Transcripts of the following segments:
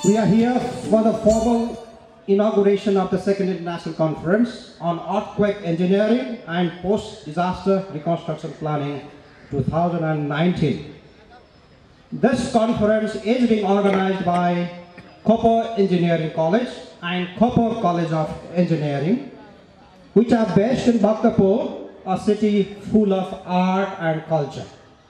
We are here for the formal inauguration of the second international conference on earthquake engineering and post-disaster reconstruction planning 2019. This conference is being organized by Kopo Engineering College and Kopo College of Engineering, which are based in Bhaktapur, a city full of art and culture.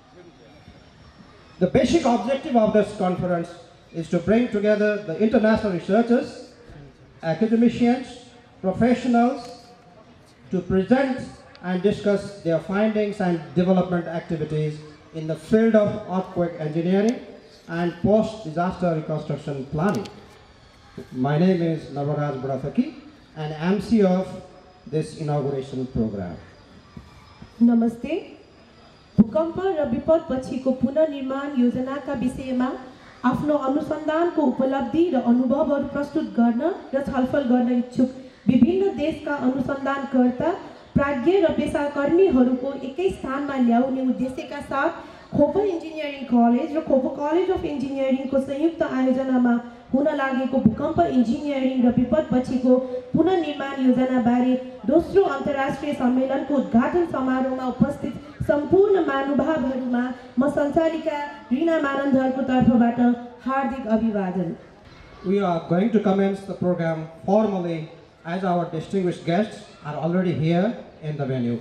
The basic objective of this conference is to bring together the international researchers, academicians, professionals to present and discuss their findings and development activities in the field of earthquake engineering and post-disaster reconstruction planning. My name is Navaraj Burathaki and MC of this inauguration program. Namaste. भूकम्प र विपद पछिको पुनर्निर्माण योजनाका विषयमा आफ्नो अनुसन्धानको उपलब्धि र अनुभवहरू प्रस्तुत गर्न र छलफल गर्न इच्छुक विभिन्न देशका अनुसन्धानकर्ता, प्राज्ञ र पेशाकर्मीहरूको एकै स्थानमा ल्याउने उद्देश्यका साथ खोपो इन्जिनियरिङ कलेज र खोपो कलेज अफ इन्जिनियरिङको संयुक्त आयोजनामा हुन लागेको भूकम्प इन्जिनियरिङ र विपद पछिको पुनर्निर्माण योजनाबारे दोस्रो अन्तर्राष्ट्रिय सम्मेलनको उद्घाटन समारोहमा उपस्थित सम्पूर्ण महानुभावहरूमा म सञ्चालिका रीना मानन्धरको तर्फबाट हार्दिक अभिवादन। We are going to commence the program formally as our distinguished guests are already here in the venue.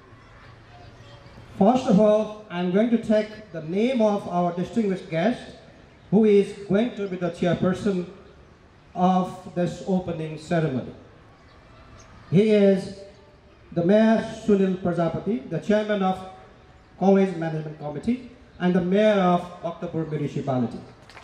First of all, I'm going to take the name of our distinguished guest, who is going to be the chairperson of this opening ceremony. He is the Mayor Sunil Prajapati, the Chairman of College Management Committee and the Mayor of Bhaktapur Municipality.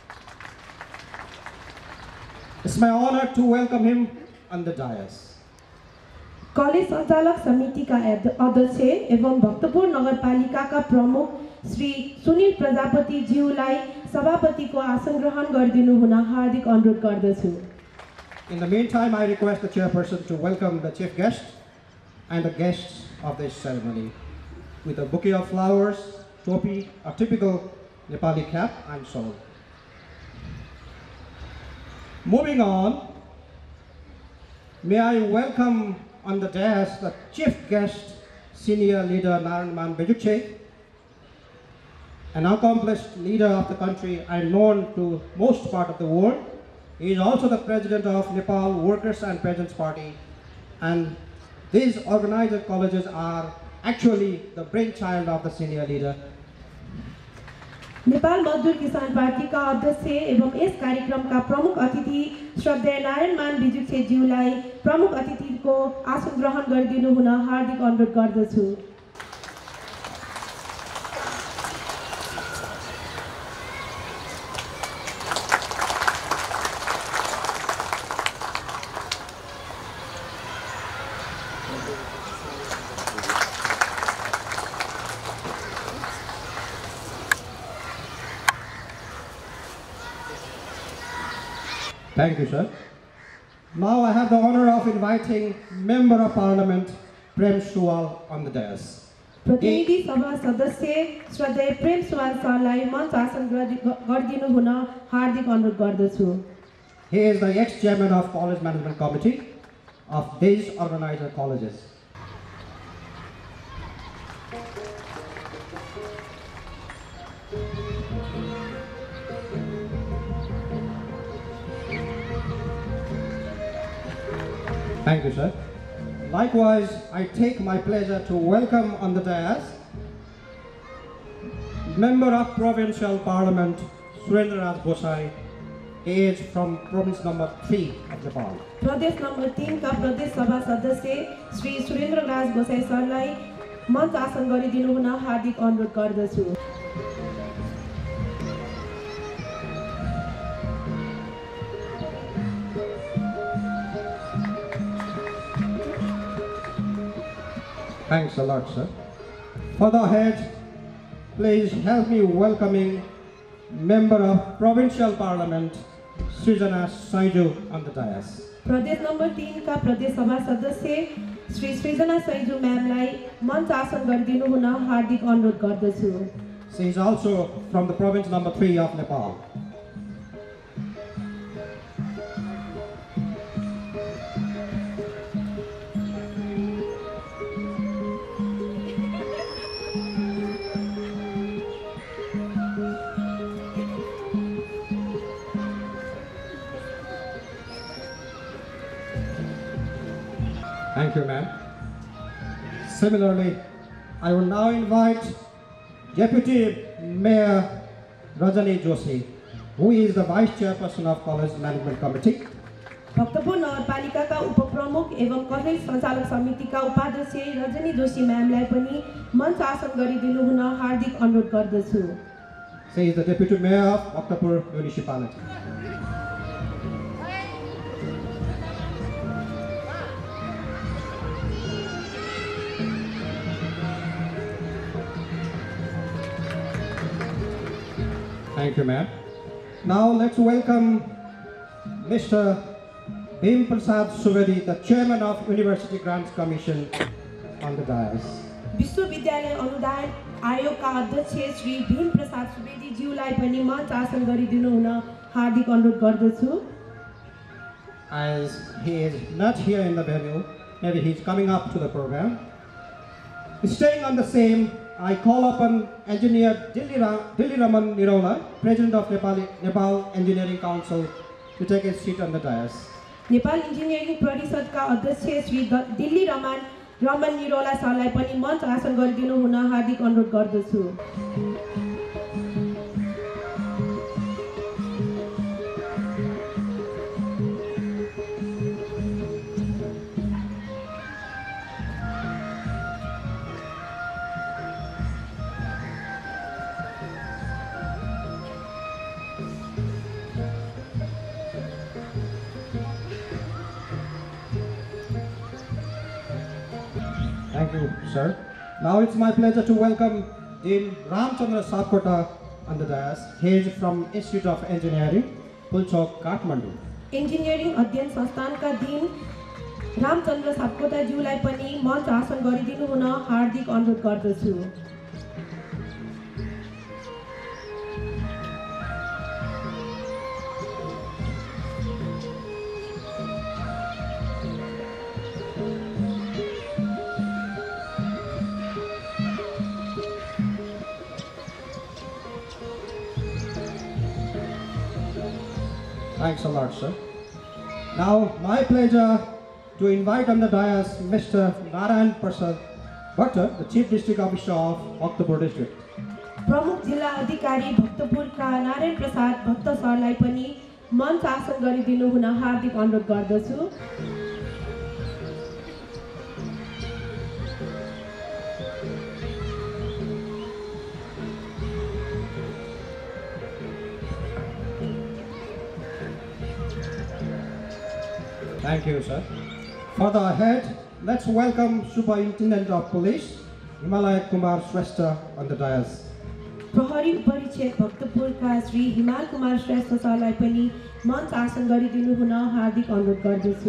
It's my honor to welcome him on the dais. College सञ्चालक समितिका अध्यक्ष एवं भक्तपुर नगरपालिकाका प्रमुख श्री सुनिल प्रजापति ज्यूलाई सभापतिको आसन ग्रहण गरिदिनु हुन हार्दिक अनुरोध गर्दछु। In the meantime, I request the chairperson to welcome the chief guest and the guests of this ceremony with a bouquet of flowers, topi, a typical Nepali cap, and so on. Moving on, may I welcome on the dais the chief guest, senior leader Narayanman Bejukche, an accomplished leader of the country and known to most part of the world. He is also the president of Nepal Workers and Peasants Party, and these organizer colleges are actually the brainchild of the senior leader. Nepal मजदुर किसान पार्टीका अध्यक्ष एवं यस कार्यक्रमका प्रमुख अतिथि श्रद्धेय नारायणमान बिजुक्छे ज्यूलाई प्रमुख अतिथिको आसन ग्रहण गरिदिनु हुन हार्दिक अनुरोध गर्दछु। Thank you, sir. Now I have the honor of inviting Member of Parliament Prem Suwal on the dais. प्रतिनिधि सभा सदस्य श्रद्धेय प्रेम सुवाल सरलाई मञ्च आसन गरिदिनु हुन हार्दिक अनुरोध गर्दछु। He is the ex-chairman of College Management Committee of these organizer colleges. Thank you, sir. Likewise, I take my pleasure to welcome on the dais Member of Provincial Parliament Surendra Raj Gosai. He is from province number 3 of Nepal. प्रदेश number 3 का प्रदेश सभा सदस्य श्री सुरेन्द्र राज गोसाई सरलाई मञ्च आसन गरिदिनु हुन हार्दिक अनुरोध गर्दछु। Thanks a lot, sir. Further ahead, please help me welcoming Member of Provincial Parliament Srijana Saiju on the dais. प्रदेश नम्बर 3 का प्रदेश सभा सदस्य श्री सृजना सैजु म्यामलाई मञ्च आसन गरिदिनु हुन हार्दिक अनुरोध गर्दछु। She is also from the province number 3 of Nepal. Thank you, ma'am. Similarly, I will now invite Deputy Mayor Rajani Joshi, who is the Vice Chairperson of College Management Committee. Bhaktapur नगरपालिकाका उपप्रमुख एवं कलेज सञ्चालक समितिका उपाध्यक्ष रजनी जोशी म्यामलाई पनि मञ्च आसन गरिदिनु हुन हार्दिक अनुरोध गर्दछु। Says the Deputy Mayor of Bhaktapur Municipality. Thank you, ma'am. Now let's welcome Mr. Bhim Prasad Suvedi, the Chairman of University Grants Commission, on the dais. विश्वविद्यालय अनुदान आयोगका अध्यक्ष श्री भीम प्रसाद सुवेदी ज्यूलाई पनि मञ्च आसन गरिदिनु हुन हार्दिक अनुरोध गर्दछु। As he is not here in the venue, maybe he is coming up to the program. Staying on the same, I call upon Engineer Dilli Raman Nirola, President of Nepal Engineering Council, to take his seat on the dais. Nepal engineering परिषदका अध्यक्ष श्री दिल्ली रमन निरोला सरलाई पनि मञ्च आसन गरिदिनु हुन हार्दिक अनुरोध गर्दछु। Thank you, sir. Now it's my pleasure to welcome Dean Ramchandra Sapkota on the dais. He is from Institute of Engineering, Pulchok, Kathmandu. Engineering अध्ययन संस्थानका दिन रामचन्द्र सापकोटा ज्यूलाई पनि मञ्च आसन गरिदिनु हुन हार्दिक अनुरोध गर्दछु। Thanks a lot, sir. Now, my pleasure to invite on the dais Mr. Narayan Prasad Bhatta, the Chief District Officer of Bhaktapur District. प्रमुख जिल्ला अधिकारी भक्तपुरका नारायण प्रसाद भट्ट सरलाई पनि मञ्च आसन गरिदिनु हुन हार्दिक अनुरोध गर्दछु। Thank you, sir. Further ahead, let's welcome Superintendent of Police, Himalaya Kumar Shrestha on the dais. प्रहरी उपरीक्षक भक्तपुरका श्री हिमाल कुमार श्रेष्ठ सरलाई पनि मञ्च आसन गरिदिनु हुन हार्दिक अनुरोध गर्दछु।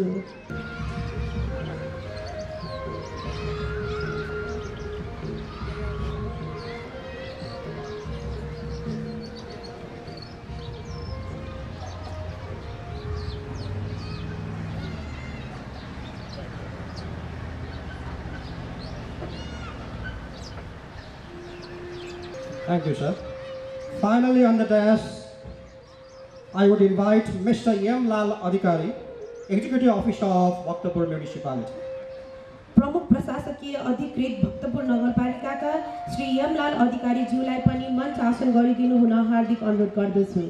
Thank you, sir. Finally, on the dais, I would invite Mr. M. Lal Adhikari, Executive Officer of Bhaktapur Municipality. प्रमुख प्रशासकीय अधिकृत भक्तपुर नगरपालिकाका श्री यमलाल अधिकारी ज्यूलाई पनि मञ्च आसन गरिदिनु हुन हार्दिक अनुरोध गर्दछु।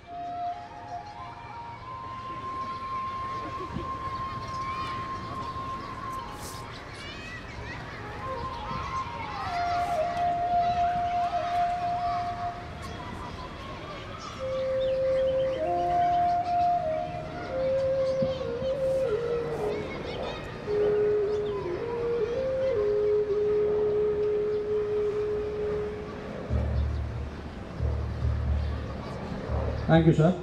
Thank you, sir.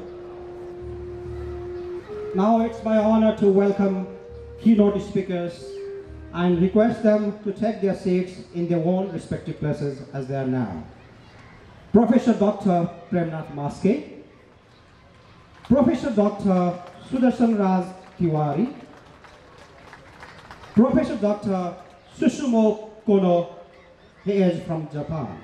Now it's my honor to welcome keynote speakers and request them to take their seats in their own respective places as they are now. Professor Dr. Premnath Maske, Professor Dr. Sudarshan Raj Tiwari, Professor Dr. Susumu Kono, he is from Japan.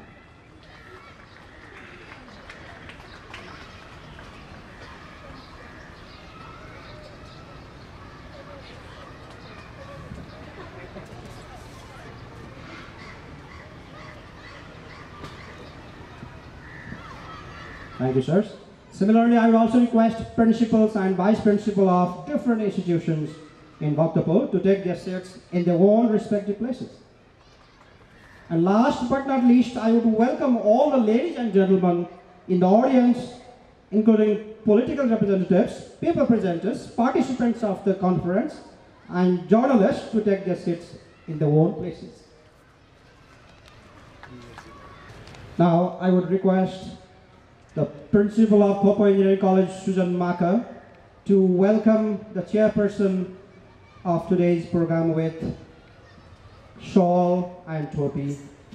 Thank you, sirs. Similarly, I will also request principals and vice principals of different institutions in Bhaktapur to take their seats in their own respective places. And last but not least, I would welcome all the ladies and gentlemen in the audience, including political representatives, paper presenters, participants of the conference, and journalists to take their seats in their own places. Now, I would request the principal of Kopo Engineering College, Susan Maka, to welcome the chairperson of today's program with shawl and topi.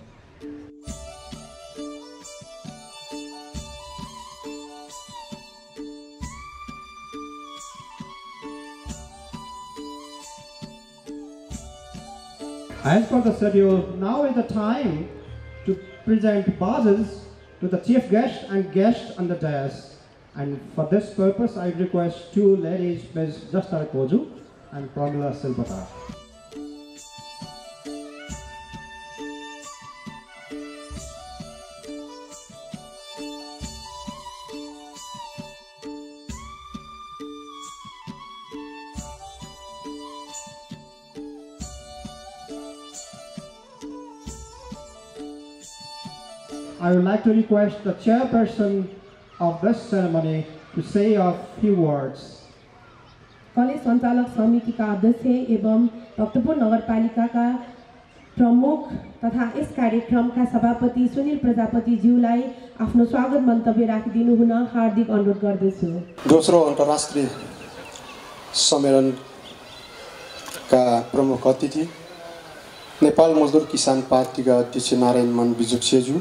As per the schedule, now is the time to present badges to the chief guest and guests on the dais. And for this purpose, I request two ladies, Ms. Jastar Koju and Pramila Silpata. I would like to request the chairperson of this ceremony to say a few words. College सञ्चालक समितिका अध्यक्ष एवं भक्तपुर नगरपालिकाका प्रमुख तथा यस कार्यक्रमका सभापति सुनिल प्रजापति ज्यूलाई आफ्नो स्वागत मन्तव्य राखिदिनु हुन हार्दिक अनुरोध गर्दछु। दोस्रो अन्तर्राष्ट्रिय सम्मेलनका प्रमुख अतिथि नेपाल मजदुर किसान पार्टीका अध्यक्ष नारायण मान बिजुक्सेज्यू,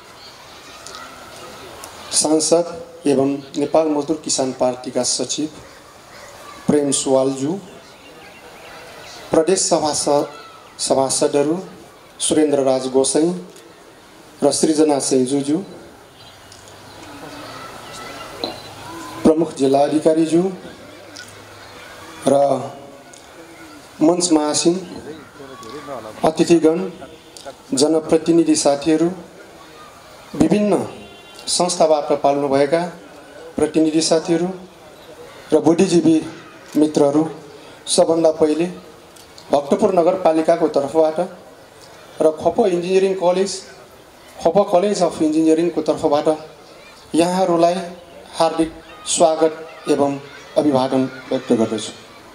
सांसद एवं नेपाल मजदुर किसान पार्टीका सचिव प्रेम सुवालज्यू, प्रदेश सभासदहरू सुरेन्द्र राज गोसाई र सृजना सेन्जुज्यू, प्रमुख जिल्ला अधिकारीज्यू र मञ्च महासिन, अतिथिगण, जनप्रतिनिधि साथीहरू, विभिन्न संस्थाबाट पाल्नुभएका प्रतिनिधि साथीहरू र बुद्धिजीवी मित्रहरू, सबभन्दा पहिले भक्तपुर नगरपालिकाको तर्फबाट र Khwopa engineering college, Khwopa college of इन्जिनियरिङको तर्फबाट यहाँहरूलाई हार्दिक स्वागत एवं अभिवादन व्यक्त गर्दछु।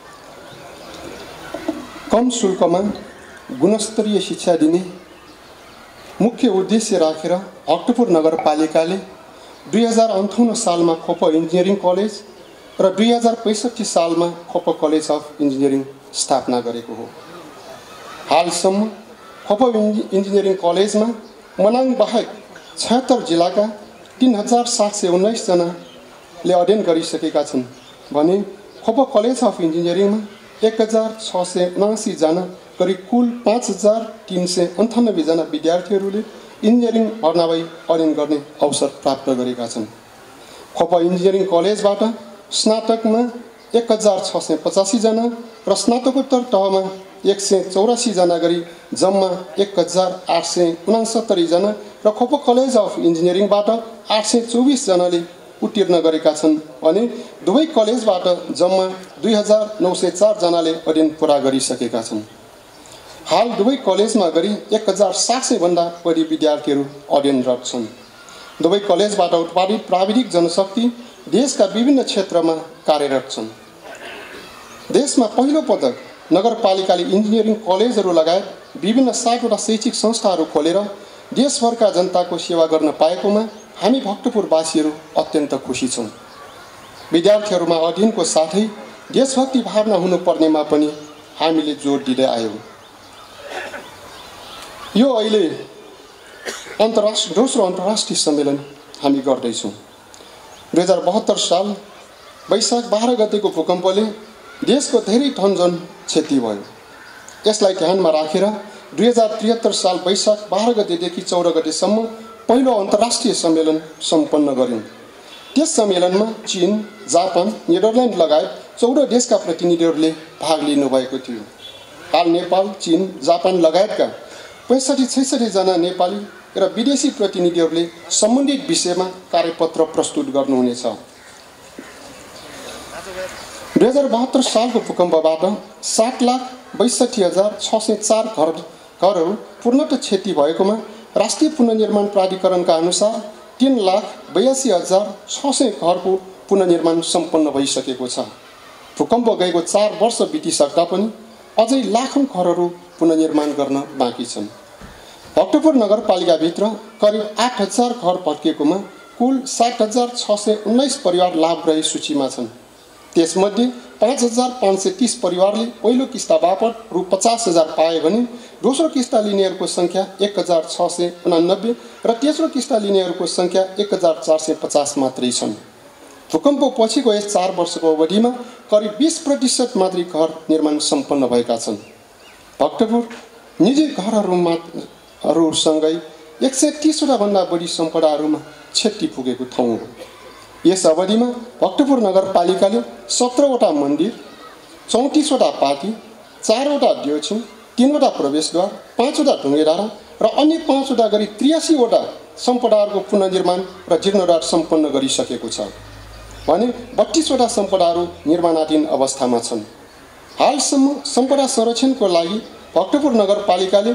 कम शुल्कमा गुणस्तरीय शिक्षा दिने मुख्य उद्देश्य राखेर भक्तपुर नगरपालिकाले 2058 सालमा खोपो इन्जिनियरिङ कलेज र 2065 सालमा खोपो कलेज अफ इन्जिनियरिङ स्थापना गरेको हो। हालसम्म खोपो इन्जिनियरिङ कलेजमा मनाङ बाहेक 76 जिल्लाका 3719 जनाले अध्ययन गरिसकेका छन् भने खोपो कलेज अफ इन्जिनियरिङमा 1679 जना करिब कुल 5398 जना विद्यार्थीहरूले इन्जिनियरिङ भर्ना भई अध्ययन गर्ने अवसर प्राप्त गरेका छन्। खोपो इन्जिनियरिङ कलेजबाट स्नातकमा 1685 जना र स्नातकोत्तर तहमा 184 जना गरी जम्मा 1869 जना र खोपो कलेज अफ इन्जिनियरिङबाट 824 जनाले उत्तीर्ण गरेका छन् भने दुवै कलेजबाट जम्मा 2904 जनाले अध्ययन पूरा गरिसकेका छन्। हाल दुवै कलेजमा गरी 1700 भन्दा बढी विद्यार्थीहरू अध्ययनरत छन्। दुवै कलेजबाट उत्पादित प्राविधिक जनशक्ति देशका विभिन्न क्षेत्रमा कार्यरत छन्। देशमा पहिलो पटक नगरपालिकाले इन्जिनियरिङ कलेजहरू लगायत विभिन्न 7वटा शैक्षिक संस्थाहरू खोलेर देशभरका जनताको सेवा गर्न पाएकोमा हामी भक्तपुरवासीहरू अत्यन्त खुसी छौँ। विद्यार्थीहरूमा अध्ययनको साथै देशभक्ति भावना हुनुपर्नेमा पनि हामीले जोड दिँदै आयौँ। यो अहिले दोस्रो अन्तर्राष्ट्रिय सम्मेलन हामी गर्दैछौँ। 2072 साल वैशाख 12 गतेको भूकम्पले देशको धेरै थनजन क्षति भयो। यसलाई ध्यानमा राखेर 2073 साल वैशाख 12 गतेदेखि 14 गतेसम्म पहिलो अन्तर्राष्ट्रिय सम्मेलन सम्पन्न गर्यौं। त्यस सम्मेलनमा चीन, जापान, नेदरल्यान्ड लगायत 14 देशका प्रतिनिधिहरूले भाग लिनुभएको थियो। हाल नेपाल, चीन, जापान लगायतका 65-66 जना नेपाली र विदेशी प्रतिनिधिहरूले सम्बन्धित विषयमा कार्यपत्र प्रस्तुत गर्नुहुनेछ। 2072 सालको भूकम्पबाट 7,62,604 घरहरू पूर्णतः क्षति भएकोमा राष्ट्रिय पुनर्निर्माण प्राधिकरणका अनुसार 3,82,600 घरको पुनर्निर्माण सम्पन्न भइसकेको छ। भूकम्प गएको 4 वर्ष बितिसक्दा पनि अझै लाखौं घरहरू पुनर्निर्माण गर्न बाँकी छन्। भक्तपुर नगरपालिकाभित्र करिब 8,000 घर भत्किएकोमा कुल 60,619 परिवार लाभग्राही सूचीमा छन्। त्यसमध्ये 5,530 परिवारले पहिलो किस्ता बापत रु 50,000 पाए भने दोस्रो किस्ता लिनेहरूको संख्या 1,689 र तेस्रो किस्ता लिनेहरूको संख्या 1,450 मात्रै छन्। भूकम्प पछिको यस 4 वर्षको अवधिमा करिब 20% मात्रै घर निर्माण सम्पन्न भएका छन्। भक्तपुर निजी घरहरूसँगै 130 वटा भन्दा बढी सम्पदाहरूमा क्षति पुगेको ठाउँ हो। यस अवधिमा भक्तपुर नगरपालिकाले 17 वटा मन्दिर, 34 वटा पार्टी, 4 वटा देउछिङ, 3 वटा प्रवेशद्वार, 5 वटा ढुङ्गेडाँडा र अन्य 5 वटा गरी 83 वटा सम्पदाहरूको पुनर्निर्माण र जीर्णोद्धार सम्पन्न गरिसकेको छ भने 32 वटा सम्पदाहरू निर्माणाधीन अवस्थामा छन्। हालसम्म सम्पदा संरक्षणको लागि भक्तपुर नगरपालिकाले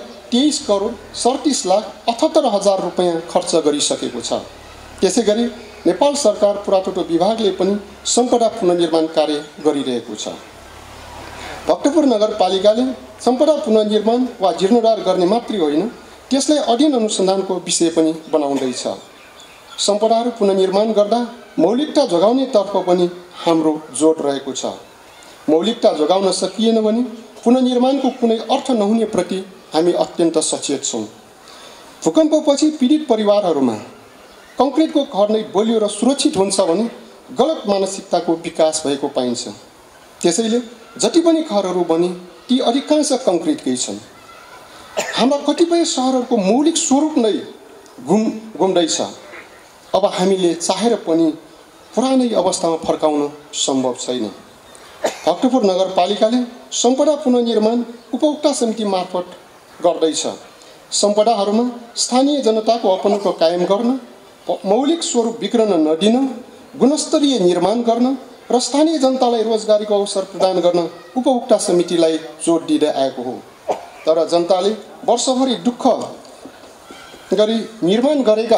23,37,78,000 रुपैयाँ खर्च गरिसकेको छ। त्यसैगरी नेपाल सरकार पुरातत्व विभागले पनि सम्पदा पुनर्निर्माण कार्य गरिरहेको छ। भक्तपुर नगरपालिकाले सम्पदा पुनर्निर्माण वा जीर्णोद्धार गर्ने मात्रै होइन, त्यसलाई अध्ययन अनुसन्धानको विषय पनि बनाउँदैछ। सम्पदाहरू पुनर्निर्माण गर्दा मौलिकता जोगाउनेतर्फ पनि हाम्रो जोड रहेको छ। मौलिकता जोगाउन सकिएन भने पुनर्निर्माणको कुनै अर्थ नहुने प्रति हामी अत्यन्त सचेत छौँ। भूकम्पपछि पीडित परिवारहरूमा कङ्क्रिटको घर नै बलियो र सुरक्षित हुन्छ भने गलत मानसिकताको विकास भएको पाइन्छ। त्यसैले जति पनि घरहरू बने ती अधिकांश कङ्क्रिटकै छन्। हाम्रा कतिपय सहरहरूको मौलिक स्वरूप नै गुम्दैछ। अब हामीले चाहेर पनि पुरानै अवस्थामा फर्काउन सम्भव छैन। भक्तपुर नगरपालिकाले सम्पदा पुनर्निर्माण उपभोक्ता समिति मार्फत गर्दैछ। सम्पदाहरूमा स्थानीय जनताको अपनत्व कायम गर्न, मौलिक स्वरूप बिग्रन नदिन, गुणस्तरीय निर्माण गर्न र स्थानीय जनतालाई रोजगारीको अवसर प्रदान गर्न उपभोक्ता समितिलाई जोड दिँदै आएको हो। तर जनताले वर्षभरि दुःख गरी निर्माण गरेका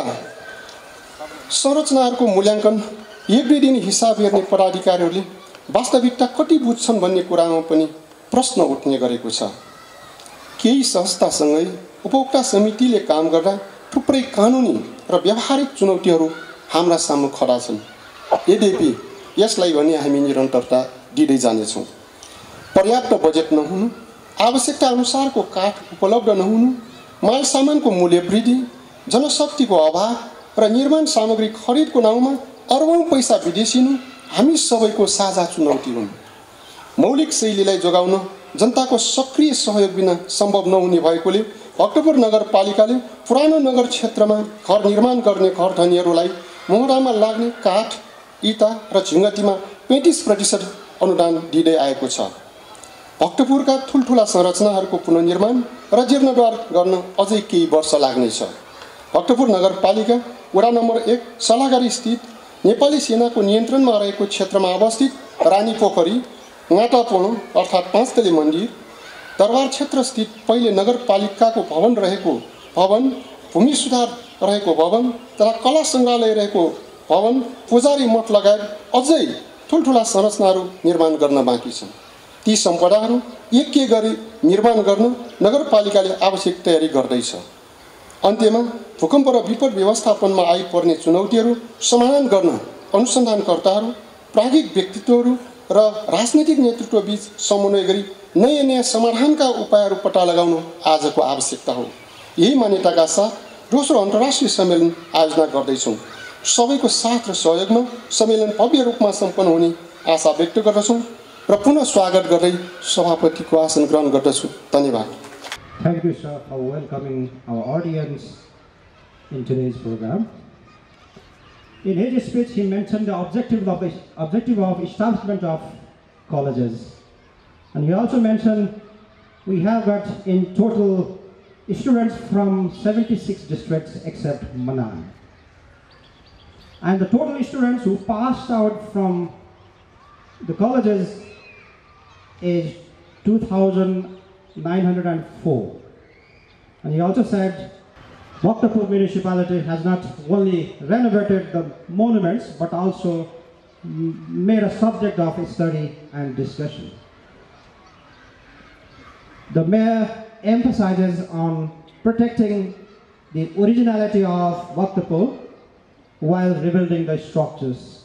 संरचनाहरूको मूल्याङ्कन 1-2 दिन हिसाब हेर्ने पदाधिकारीहरूले वास्तविकता कति बुझ्छन् भन्ने कुरामा पनि प्रश्न उठ्ने गरेको छ। केही संस्थासँगै उपभोक्ता समितिले काम गर्दा थुप्रै कानुनी र व्यावहारिक चुनौतीहरू हाम्रा सामु खडा छन्। यद्यपि यसलाई भने हामी निरन्तरता दिँदै जानेछौँ। पर्याप्त बजेट नहुनु, आवश्यकता अनुसारको काठ उपलब्ध नहुनु, माल सामानको मूल्य वृद्धि, जनशक्तिको अभाव र निर्माण सामग्री खरिदको नाउँमा अरबौं पैसा विदेशिनु हामी सबैको साझा चुनौती हुन्। मौलिक शैलीलाई जोगाउन जनताको सक्रिय सहयोग बिना सम्भव नहुने भएकोले भक्तपुर नगरपालिकाले पुरानो नगर क्षेत्रमा घर निर्माण गर्ने घर धनीहरूलाई मोहरामा लाग्ने काठ, इँटा र झिङ्गटीमा 35% अनुदान दिँदै आएको छ। भक्तपुरका ठुल्ठुला संरचनाहरूको पुनर्निर्माण र जीर्णोद्धार गर्न अझै केही वर्ष लाग्नेछ। भक्तपुर नगरपालिका वडा नम्बर 1 सलाघारी स्थित नेपाली सेनाको नियन्त्रणमा रहेको क्षेत्रमा अवस्थित रानी पोखरी, गाँटापोणो अर्थात् 5 तले मन्दिर, दरबार क्षेत्र स्थित पहिले नगरपालिकाको भवन रहेको भवन, भूमि सुधार रहेको भवन तथा कला सङ्ग्रहालय रहेको भवन, पुजारी मठ लगायत अझै ठुल्ठुला संरचनाहरू निर्माण गर्न बाँकी छन्। ती सम्पदाहरू एक गरी निर्माण गर्न नगरपालिकाले आवश्यक तयारी गर्दैछ। अन्त्यमा भूकम्प र विपद व्यवस्थापनमा आइपर्ने चुनौतीहरू समाधान गर्न अनुसन्धानकर्ताहरू, प्राज्ञिक व्यक्तित्वहरू र राजनैतिक नेतृत्वबीच समन्वय गरी नयाँ समाधानका उपायहरू पत्ता लगाउन आजको आवश्यकता हो। यही मान्यताका साथ दोस्रो अन्तर्राष्ट्रिय सम्मेलन आयोजना गर्दैछौँ। सबैको साथ र सहयोगमा सम्मेलन भव्य रूपमा सम्पन्न हुने आशा व्यक्त गर्दछौँ र पुनः स्वागत गर्दै सभापतिको आसन ग्रहण गर्दछु। धन्यवाद। Thank you, sir, for welcoming our audience in today's program. In his speech, he mentioned the objective of establishment of colleges. And he also mentioned we have got in total students from 76 districts except Manan. And the total students who passed out from the colleges is 2,904. And he also said Bhaktapur municipality has not only renovated the monuments but also made a subject of study and discussion. The mayor emphasizes on protecting the originality of Bhaktapur while rebuilding the structures.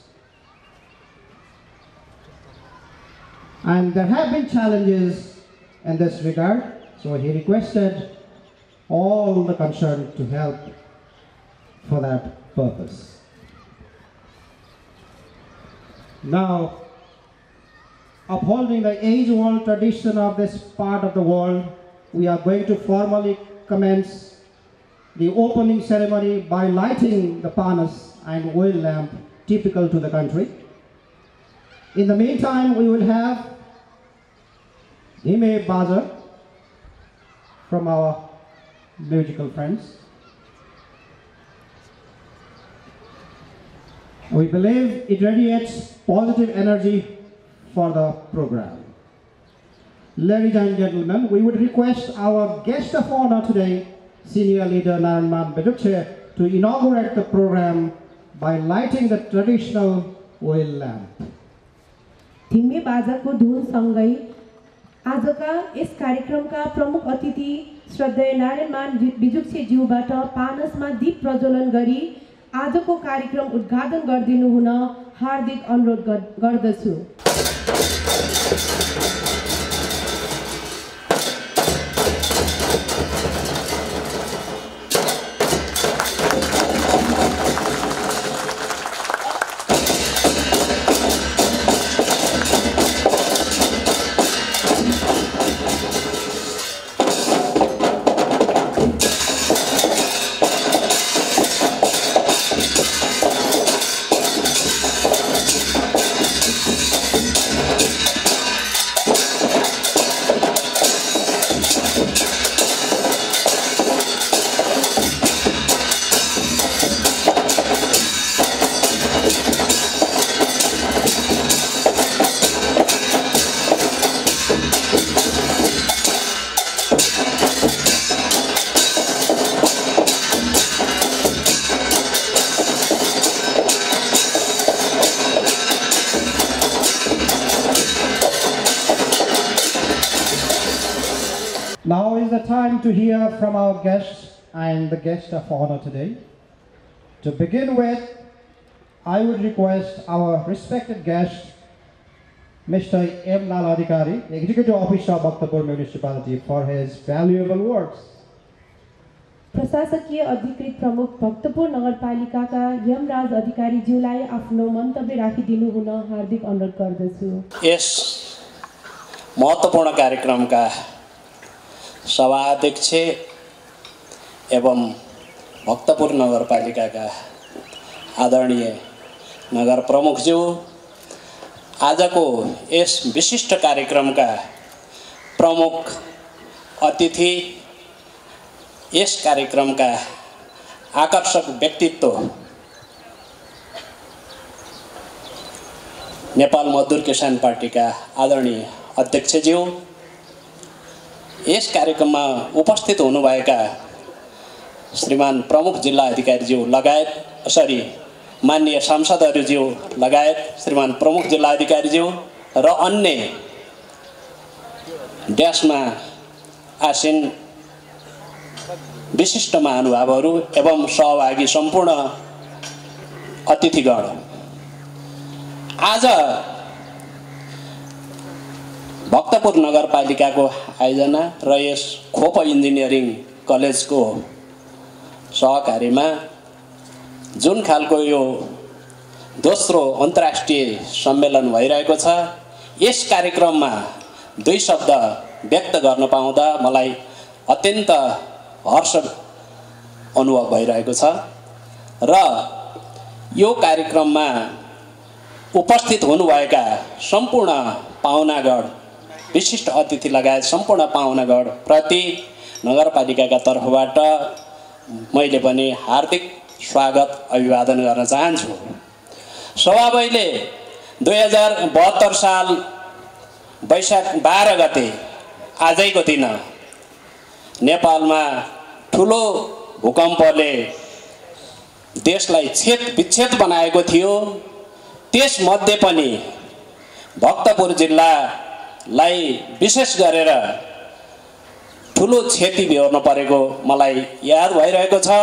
And there have been challenges in this regard, so he requested all the concerned to help for that purpose. Now, upholding the age-old tradition of this part of the world, we are going to formally commence the opening ceremony by lighting the panas and oil lamp typical to the country. In the meantime, we will have Dhime Baja from our musical friends. We believe it radiates positive energy for the program. Ladies and gentlemen, we would request our guest of honor today, Senior Leader Naranman Bedukche, to inaugurate the program by lighting the traditional oil lamp. धिम्मे बाजाको धुनसँगै आजका यस कार्यक्रमका प्रमुख अतिथि श्रद्धेय नारायणमान बिजुक्छेज्यूबाट पानसमा दीप प्रज्वलन गरी आजको कार्यक्रम उद्घाटन गरिदिनु हुन हार्दिक अनुरोध गर्दछु। Now is the time to hear from our guests and the guest of honor today. To begin with, I would request our respected guest, Mr. M. Lal Adhikari, Executive Officer of Bhaktapur Municipality, for his valuable words. प्रशासकीय अधिकृत प्रमुख भक्तपुर नगरपालिकाका यमराज अधिकारीज्यूलाई आफ्नो मन्तव्य राखिदिनु हुन हार्दिक अनुरोध गर्दछु। यस महत्त्वपूर्ण कार्यक्रमका सभाध्यक्ष एवं भक्तपुर नगरपालिकाका आदरणीय नगर प्रमुखज्यू, आजको यस विशिष्ट कार्यक्रमका प्रमुख अतिथि, यस कार्यक्रमका आकर्षक व्यक्तित्व नेपाल मजदुर किसान पार्टीका आदरणीय अध्यक्षज्यू, यस कार्यक्रममा उपस्थित हुनुभएका श्रीमान प्रमुख जिल्ला अधिकारीज्यू लगायत माननीय सांसदहरुज्यू लगायत श्रीमान प्रमुख जिल्ला अधिकारीज्यू र अन्य ड्यासमा आसीन विशिष्ट महानुभावहरू एवं सहभागी सम्पूर्ण अतिथिगण, आज भक्तपुर नगरपालिकाको आयोजना र यस खोप इन्जिनियरिङ कलेजको सहकार्यमा जुन खालको यो दोस्रो अन्तर्राष्ट्रिय सम्मेलन भइरहेको छ, यस कार्यक्रममा दुई शब्द व्यक्त गर्न पाउँदा मलाई अत्यन्त हर्ष अनुभव भइरहेको छ र यो कार्यक्रममा उपस्थित हुनुभएका सम्पूर्ण पाहुनागण, विशिष्ट अतिथि लगायत सम्पूर्ण पाहुनागण प्रति नगरपालिकाका तर्फबाट मैले पनि हार्दिक स्वागत अभिवादन गर्न चाहन्छु। सभापतिले 2072 साल वैशाख 12 गते आजैको दिन नेपालमा ठुलो भूकम्पले देशलाई विच्छेद बनाएको थियो। त्यसमध्ये पनि भक्तपुर जिल्लालाई विशेष गरेर ठुलो क्षति बेहोर्नु परेको मलाई याद भइरहेको छ।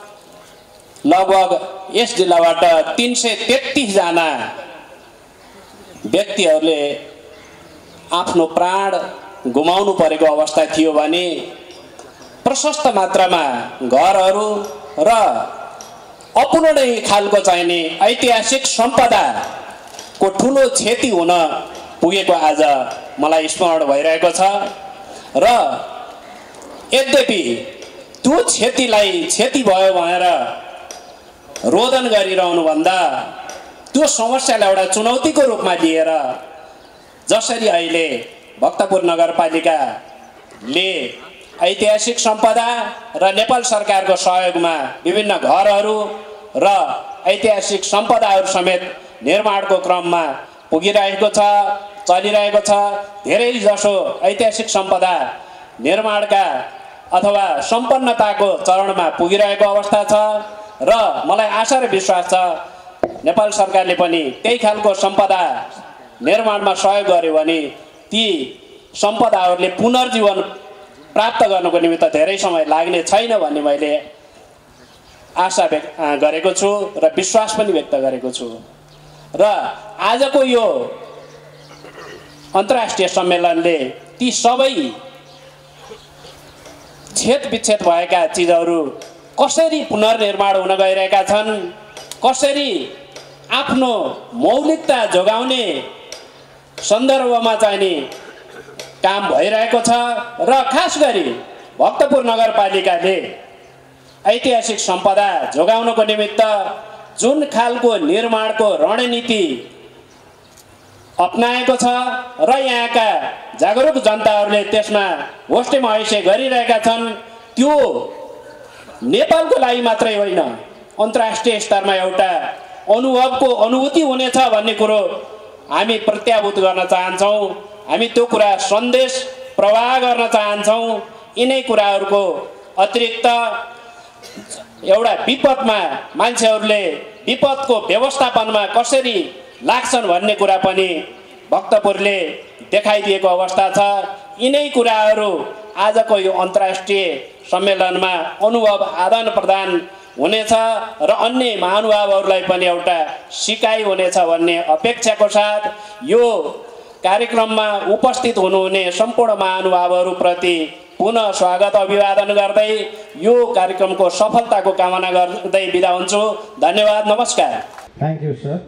लगभग यस जिल्लाबाट 333 जना व्यक्तिहरूले आफ्नो प्राण गुमाउनु परेको अवस्था थियो भने प्रशस्त मात्रामा घरहरू र अपूर्णै खालको चाहिने ऐतिहासिक सम्पदाको ठुलो क्षति हुन पुगेको आज मलाई स्मरण भइरहेको छ। र यद्यपि त्यो क्षतिलाई क्षति भयो भनेर रोदन गरिरहनुभन्दा त्यो समस्यालाई एउटा चुनौतीको रूपमा लिएर जसरी अहिले भक्तपुर नगरपालिकाले ऐतिहासिक सम्पदा र नेपाल सरकारको सहयोगमा विभिन्न घरहरू र ऐतिहासिक सम्पदाहरू समेत निर्माणको क्रममा पुगिरहेको छ, चलिरहेको छ। धेरै जसो ऐतिहासिक सम्पदा निर्माणका अथवा सम्पन्नताको चरणमा पुगिरहेको अवस्था छ र मलाई आशा र विश्वास छ नेपाल सरकारले पनि त्यही खालको सम्पदा निर्माणमा सहयोग गर्यो भने ती सम्पदाहरूले पुनर्जीवन प्राप्त गर्नको निमित्त धेरै समय लाग्ने छैन भन्ने मैले आशा गरेको छु र विश्वास पनि व्यक्त गरेको छु। र आजको यो अन्तर्राष्ट्रिय सम्मेलनले ती सबै विच्छेद भएका चिजहरू कसरी पुनर्निर्माण हुन गइरहेका छन्, कसरी आफ्नो मौलिकता जोगाउने सन्दर्भमा चाहिने काम भइरहेको छ र खास गरी भक्तपुर नगरपालिकाले ऐतिहासिक सम्पदा जोगाउनको निमित्त जुन खालको निर्माणको रणनीति अपनाएको छ र यहाँका जागरुक जनताहरूले त्यसमा होस्टे महेसे गरिरहेका छन्, त्यो नेपालको लागि मात्रै होइन अन्तर्राष्ट्रिय स्तरमा एउटा अनुभवको अनुभूति हुनेछ भन्ने कुरो हामी प्रत्याभूत गर्न चाहन्छौँ। हामी त्यो कुरा सन्देश प्रवाह गर्न चाहन्छौँ। यिनै कुराहरूको अतिरिक्त एउटा विपदमा मान्छेहरूले विपदको व्यवस्थापनमा कसरी लाग्छन् भन्ने कुरा पनि भक्तपुरले देखाइदिएको अवस्था छ। यिनै कुराहरू आजको यो अन्तर्राष्ट्रिय सम्मेलनमा अनुभव आदान प्रदान हुनेछ र अन्य महानुभावहरूलाई पनि एउटा सिकाइ हुनेछ भन्ने अपेक्षाको साथ यो कार्यक्रममा उपस्थित हुनुहुने सम्पूर्ण महानुभावहरूप्रति पुनः स्वागत अभिवादन गर्दै यो कार्यक्रमको सफलताको कामना गर्दै बिदा हुन्छु। धन्यवाद, नमस्कार। Thank you, sir.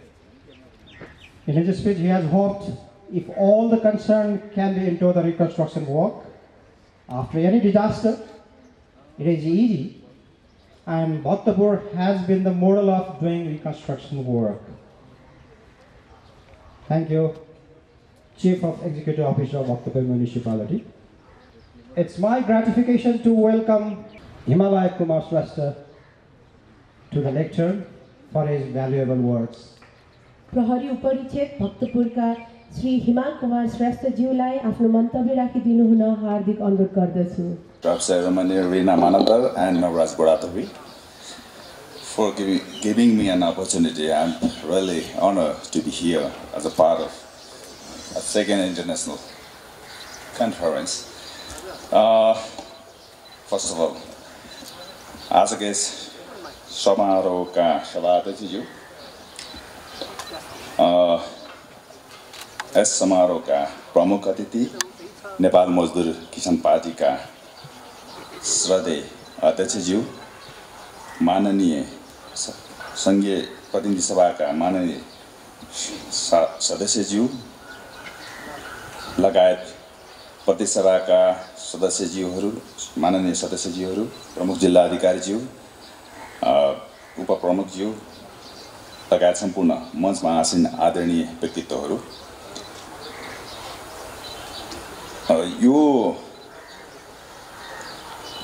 In his speech, he has hoped if all the concerned can be into the reconstruction work after any disaster, it is easy, and Bhaktapur has been the model of doing reconstruction work. Thank you, Chief of Executive Officer of Bhaktapur Municipality. It's my gratification to welcome Himalaya Kumar Shrestha to the lectern for his valuable words. प्रहरी उपरीक्षक भक्तपुरका श्री हिमाल कुमार श्रेष्ठज्यूलाई आफ्नो मन्तव्य राखिदिनु हुन हार्दिक अनुरोध गर्दछु। Perhaps Ramani Rina Manadar and Navraj Boratavi for giving me an opportunity. I'm really honored to be here as a part of a second international conference. First of all, as a guest, समारोह का सभापति ज्यू, इस समारोह का प्रमुख अतिथि नेपाल मजदूर किसान पार्टी का श्रद्धेय अध्यक्ष ज्यू, माननीय संघीय प्रतिनिधि सभा का माननीय सदस्य ज्यू, लगायत प्रदेश सभा का सदस्य ज्यूहरू, माननीय सदस्य ज्यूहरू, प्रमुख जिल्ला अधिकारी ज्यू, उप प्रमुख ज्यू, लगायत सम्पूर्ण मञ्चमा आसीन आदरणीय व्यक्तित्वहरू, यो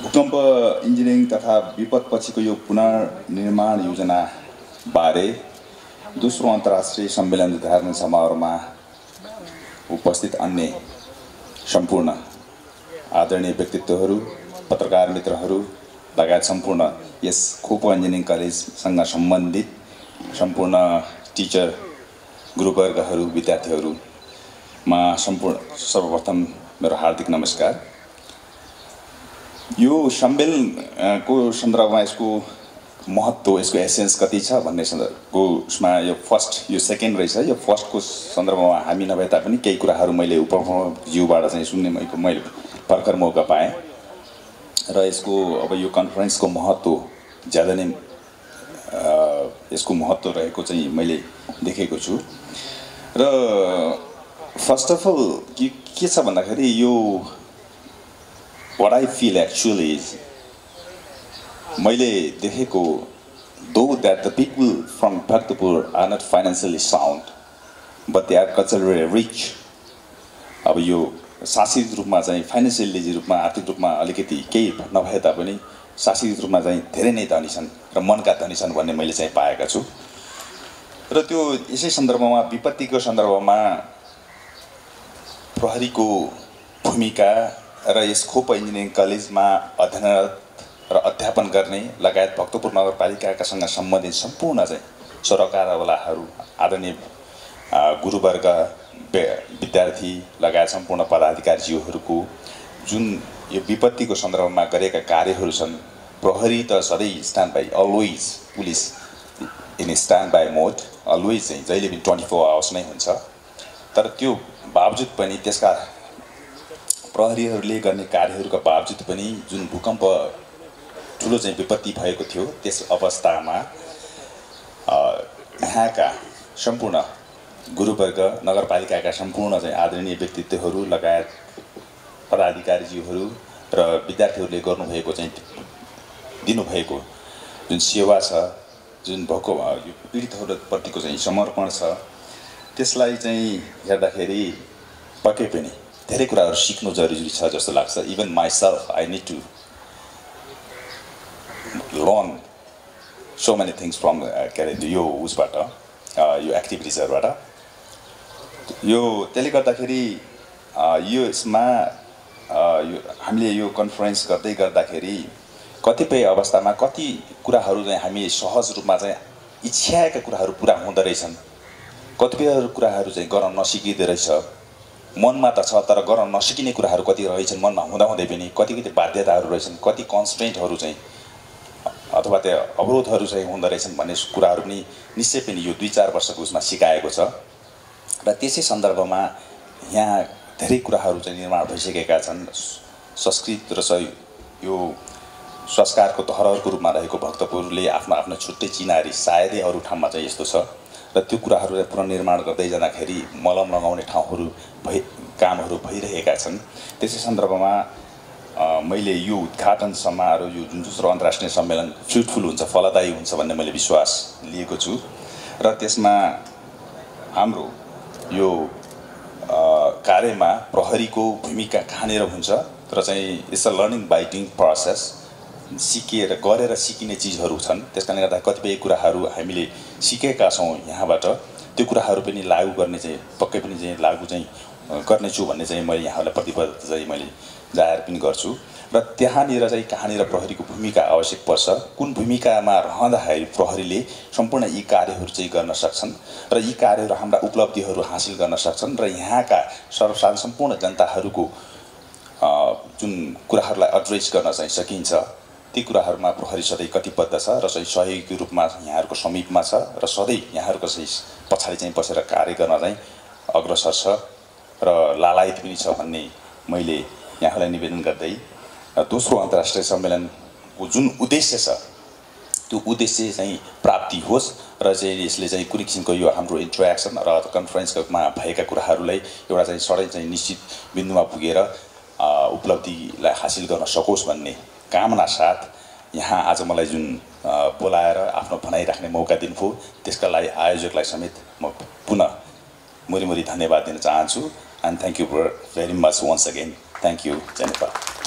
भूकम्प इन्जिनियरिङ तथा विपदपछिको यो पुनर्निर्माण योजना बारे दोस्रो अन्तर्राष्ट्रिय सम्मेलन उद्घाटन समारोहमा उपस्थित अन्य सम्पूर्ण आदरणीय व्यक्तित्वहरू, पत्रकार मित्रहरू लगायत सम्पूर्ण यस खोप इन्जिनियरिङ कलेजसँग सम्बन्धित सम्पूर्ण टिचर गुरुवर्गहरू, विद्यार्थीहरूमा सर्वप्रथम मेरो हार्दिक नमस्कार। यो सम्मेलनको सन्दर्भमा यसको महत्त्व, यसको एसेन्स कति छ भन्ने सन्दर्भको उसमा यो फर्स्ट, यो सेकेन्ड रहेछ। यो फर्स्टको सन्दर्भमा हामी नभए तापनि केही कुराहरू मैले उपप्रमुखज्यूबाट चाहिँ सुन्ने मैले भर्खर मौका पाएँ र यसको अब यो कन्फरेन्सको महत्त्व ज्यादा नै यसको महत्त्व रहेको चाहिँ मैले देखेको छु। र फर्स्ट अफ अल के छ भन्दाखेरि यो what I feel actually is मैले देखेको though that the people from Bhaktapur are not financially sound but they are culturally rich। अब यो शासित रूपमा चाहिँ फाइनेन्सियली रूपमा, आर्थिक रूपमा अलिकति केही नभए तापनि शासित रूपमा चाहिँ धेरै नै धनी छन् र मनका धनी छन् भन्ने मैले चाहिँ पाएका छु। र त्यो यसै सन्दर्भमा विपत्तिको सन्दर्भमा प्रहरीको भूमिका र यस खोप इन्जिनियरिङ कलेजमा अध्ययनरत र अध्यापन गर्ने लगायत भक्तपुर नगरपालिकासँग सम्बन्धित सम्पूर्ण चाहिँ सरकारवालाहरू, आदरणीय गुरुवर्ग, विद्यार्थी लगायत सम्पूर्ण पदाधिकारीज्यूहरूको जुन यो विपत्तिको सन्दर्भमा गरेका कार्यहरू छन्। प्रहरी त सधैँ stand by, always police in stand by mode, always चाहिँ जहिले पनि 24 आवर्स नै हुन्छ। तर त्यो बावजुद पनि, त्यसका प्रहरीहरूले गर्ने कार्यहरूका बावजुद पनि जुन भूकम्प ठुलो चाहिँ विपत्ति भएको थियो त्यस अवस्थामा यहाँका सम्पूर्ण गुरुवर्ग, नगरपालिकाका सम्पूर्ण चाहिँ आदरणीय व्यक्तित्वहरू लगायत पदाधिकारीज्यूहरू र विद्यार्थीहरूले गर्नुभएको चाहिँ दिनुभएको जुन सेवा छ, जुन भएको यो पीडितहरूप्रतिको चाहिँ समर्पण छ, त्यसलाई चाहिँ हेर्दाखेरि पक्कै पनि धेरै कुराहरू सिक्नु जरुरी छ जस्तो लाग्छ। Even myself I need to learn so many things from के अरे यो उसबाट, यो एक्टिभिटिजहरूबाट। यो त्यसले गर्दाखेरि यसमा हामीले यो कन्फरेन्स गर्दाखेरि कतिपय अवस्थामा कति कुराहरू चाहिँ हामी सहज रूपमा चाहिँ इच्छाएका कुराहरू पुरा हुँदो रहेछन्, कतिपय कुराहरू चाहिँ गर्न नसिकिँदो रहेछ। मनमा त छ तर गर्न नसिकिने कुराहरू कति रहेछन् मनमा हुँदाहुँदै पनि, कति बाध्यताहरू रहेछन्, कति कन्स्ट्रेन्टहरू चाहिँ अथवा त्यो अवरोधहरू चाहिँ हुँदो रहेछन् भन्ने कुराहरू पनि निश्चय पनि यो 2-4 वर्षको उसमा सिकाएको छ। र त्यसै सन्दर्भमा यहाँ धेरै कुराहरू चाहिँ निर्माण भइसकेका छन्। संस्कृत र यो संस्कारको धरोहरको रूपमा रहेको भक्तपुरले आफ्नो आफ्नो छुट्टै चिनारी सायदै अरू ठाउँमा चाहिँ यस्तो छ। र त्यो कुराहरूलाई पुनर्निर्माण गर्दै जाँदाखेरि मलम लगाउने ठाउँहरू कामहरू भइरहेका छन्। त्यसै सन्दर्भमा मैले यो उद्घाटन समारोह, यो जुन दोस्रो अन्तर्राष्ट्रिय सम्मेलन फ्रुटफुल हुन्छ, फलदायी हुन्छ भन्ने मैले विश्वास लिएको छु। र त्यसमा हाम्रो यो कार्यमा प्रहरीको भूमिका कहाँनिर हुन्छ र चाहिँ it's a learning by doing process, सिकेर गरेर सिकिने चिजहरू छन्। त्यसकारणले गर्दा कतिपय कुराहरू हामीले सिकेका छौँ यहाँबाट, त्यो कुराहरू पनि लागू गर्ने चाहिँ पक्कै पनि चाहिँ लागू चाहिँ गर्नेछु भन्ने चाहिँ मैले यहाँहरूलाई प्रतिबद्धता चाहिँ मैले जाहेर पनि गर्छु। र त्यहाँनिर चाहिँ कहाँनिर प्रहरीको भूमिका आवश्यक पर्छ, कुन भूमिकामा रहँदाखेरि प्रहरीले सम्पूर्ण यी कार्यहरू चाहिँ गर्न सक्छन् र यी कार्यहरू हाम्रा उपलब्धिहरू हासिल गर्न सक्छन् र यहाँका सर्वसाधारण सम्पूर्ण जनताहरूको जुन कुराहरूलाई एड्रेस गर्न चाहिँ सकिन्छ, ती कुराहरूमा प्रहरी सधैँ कटिबद्ध छ र चाहिँ सहयोगी रूपमा यहाँहरूको समीपमा छ र सधैँ यहाँहरूको चाहिँ पछाडि चाहिँ बसेर कार्य गर्न चाहिँ अग्रसर छ र लालायित पनि छ भन्ने मैले यहाँलाई निवेदन गर्दै दोस्रो अन्तर्राष्ट्रिय सम्मेलनको जुन उद्देश्य छ त्यो उद्देश्य चाहिँ प्राप्ति होस् र चाहिँ यसले चाहिँ कुनै किसिमको यो हाम्रो इन्टरेक्सन र कन्फरेन्समा भएका कुराहरूलाई एउटा चाहिँ सधैँ चाहिँ निश्चित बिन्दुमा पुगेर उपलब्धिलाई हासिल गर्न सकोस् भन्ने कामना साथ यहाँ आज मलाई जुन बोलाएर आफ्नो भनाइ राख्ने मौका दिनुभयो त्यसका लागि आयोजकलाई समेत म पुनः मुरी धन्यवाद दिन चाहन्छु। And thank you very much once again. Thank you. जय Nepal.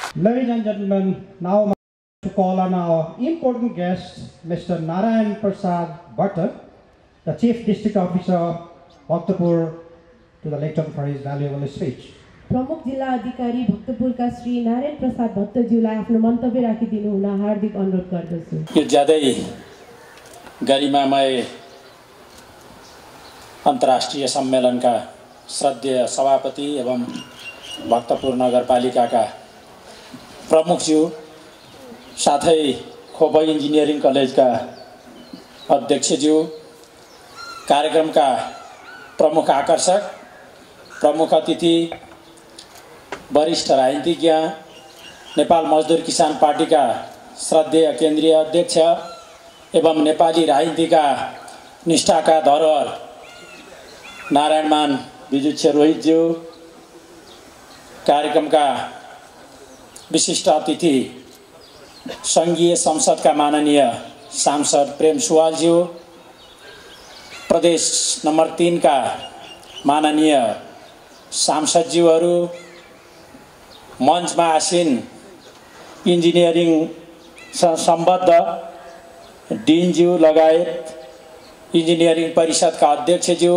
Ladies and gentlemen, now to call on our important guest, Mr. Narayan Prasad Bhatta, the Chief District Officer, Bhaktapur, to the lectern for his valuable speech. प्रमुख जिल्ला अधिकारी भक्तपुरका श्री नारायण प्रसाद भट्टज्यूलाई आफ्नो मन्तव्य राखिदिनु हुन हार्दिक अनुरोध गर्दछु। यो ज्यादै गरिमामय अन्तर्राष्ट्रिय सम्मेलनका श्रद्धेय सभापति एवं भक्तपुर नगरपालिकाका प्रमुखज्यू साथै खोपा इन्जिनियरिङ कलेजका अध्यक्षज्यू, कार्यक्रमका प्रमुख आकर्षक, प्रमुख अतिथि, वरिष्ठ राजनीतिज्ञ, नेपाल मजदुर किसान पार्टीका श्रद्धेय केन्द्रीय अध्यक्ष एवं नेपाली राजनीतिका निष्ठाका धरोहर नारायणमान विजुच्छे रोहितज्यू, कार्यक्रमका विशिष्ट अतिथि सङ्घीय संसदका माननीय सांसद प्रेम सुवालज्यू, प्रदेश नम्बर 3 का माननीय सांसदज्यूहरू, मञ्चमा आसीन इन्जिनियरिङ सम्बद्ध डिनज्यू लगायत इन्जिनियरिङ परिषदका अध्यक्षज्यू,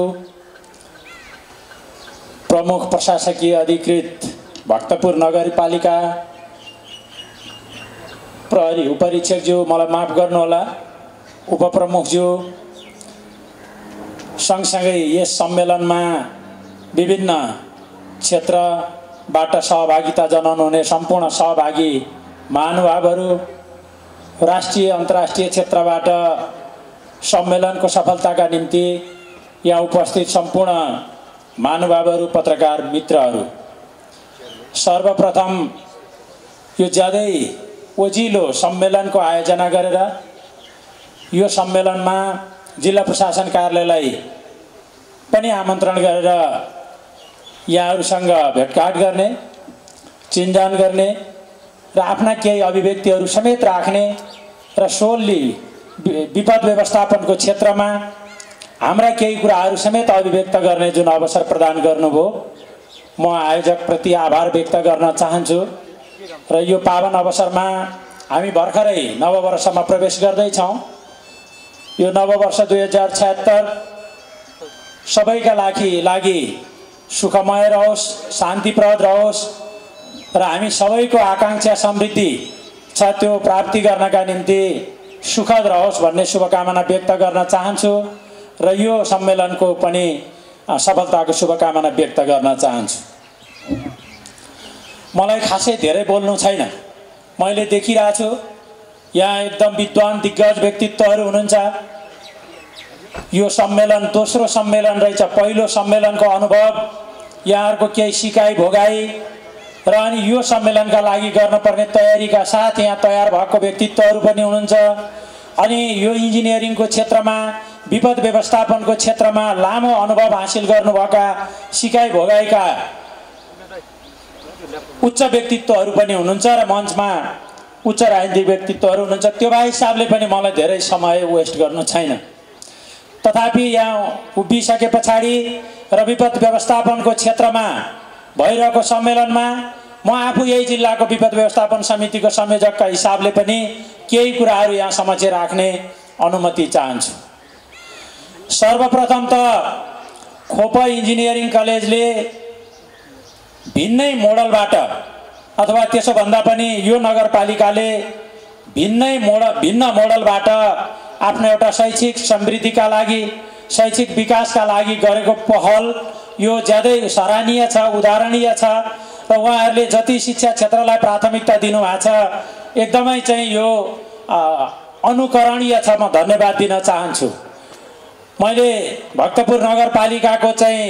प्रमुख प्रशासकीय अधिकृत भक्तपुर नगरपालिका, प्रहरी उपरीक्षकज्यू, मलाई माफ गर्नुहोला, उपप्रमुखज्यू, सँगसँगै यस सम्मेलनमा विभिन्न क्षेत्रबाट सहभागिता जनाउनुहुने सम्पूर्ण सहभागी महानुभावहरू, राष्ट्रिय अन्तर्राष्ट्रिय क्षेत्रबाट सम्मेलनको सफलताका निम्ति यहाँ उपस्थित सम्पूर्ण महानुभावहरू, पत्रकार मित्रहरू, सर्वप्रथम यो ज्यादै ओजिलो सम्मेलनको आयोजना गरेर यो सम्मेलनमा जिल्ला प्रशासन कार्यालयलाई पनि आमन्त्रण गरेर यहाँहरूसँग भेटघाट गर्ने, चिनजान गर्ने र आफ्ना केही अभिव्यक्तिहरू समेत राख्ने र सोल्ली विपद व्यवस्थापनको क्षेत्रमा हाम्रा केही कुराहरू समेत अभिव्यक्त गर्ने जुन अवसर प्रदान गर्नुभयो, म आयोजकप्रति आभार व्यक्त गर्न चाहन्छु। र यो पावन अवसरमा हामी भर्खरै नववर्षमा प्रवेश गर्दैछौँ। यो नववर्ष 2076 सबैका लागि सुखमय रहोस्, शान्तिप्रद रहोस् र हामी सबैको आकांक्षा समृद्धि छ त्यो प्राप्ति गर्नका निम्ति सुखद रहोस् भन्ने शुभकामना व्यक्त गर्न चाहन्छु र यो सम्मेलनको पनि सफलताको शुभकामना व्यक्त गर्न चाहन्छु। मलाई खासै धेरै बोल्नु छैन। मैले देखिरहेको छु यहाँ एकदम विद्वान दिग्गज व्यक्तित्वहरू हुनुहुन्छ। यो सम्मेलन दोस्रो सम्मेलन रहेछ। पहिलो सम्मेलनको अनुभव, यहाँहरूको केही सिकाइ भोगाई र अनि यो सम्मेलनका लागि गर्नुपर्ने तयारीका साथ यहाँ तयार भएको व्यक्तित्वहरू पनि हुनुहुन्छ। अनि यो इन्जिनियरिङको क्षेत्रमा, विपद व्यवस्थापनको क्षेत्रमा लामो अनुभव हासिल गर्नुभएका, सिकाइ भोगाइका उच्च व्यक्तित्वहरू पनि हुनुहुन्छ र मञ्चमा उच्च राजनीतिक व्यक्तित्वहरू हुनुहुन्छ। त्यो भए हिसाबले पनि मलाई धेरै समय वेस्ट गर्नु छैन। तथापि यहाँ उभिसके पछाडि र विपद व्यवस्थापनको क्षेत्रमा भइरहेको सम्मेलनमा म आफू यही जिल्लाको विपद व्यवस्थापन समितिको संयोजकका हिसाबले पनि केही कुराहरू यहाँ समक्ष राख्ने अनुमति चाहन्छु। सर्वप्रथम त खोपा इन्जिनियरिङ कलेजले भिन्नै मोडलबाट अथवा त्यसो भन्दा पनि यो नगरपालिकाले भिन्न मोडलबाट आफ्नो एउटा शैक्षिक समृद्धिका लागि, शैक्षिक विकासका लागि गरेको पहल यो ज्यादै सराहनीय छ, उदाहरणीय छ र उहाँहरूले जति शिक्षा क्षेत्रलाई प्राथमिकता दिनुभएको छ एकदमै चाहिँ यो अनुकरणीय छ। म धन्यवाद दिन चाहन्छु। मैले भक्तपुर नगरपालिकाको चाहिँ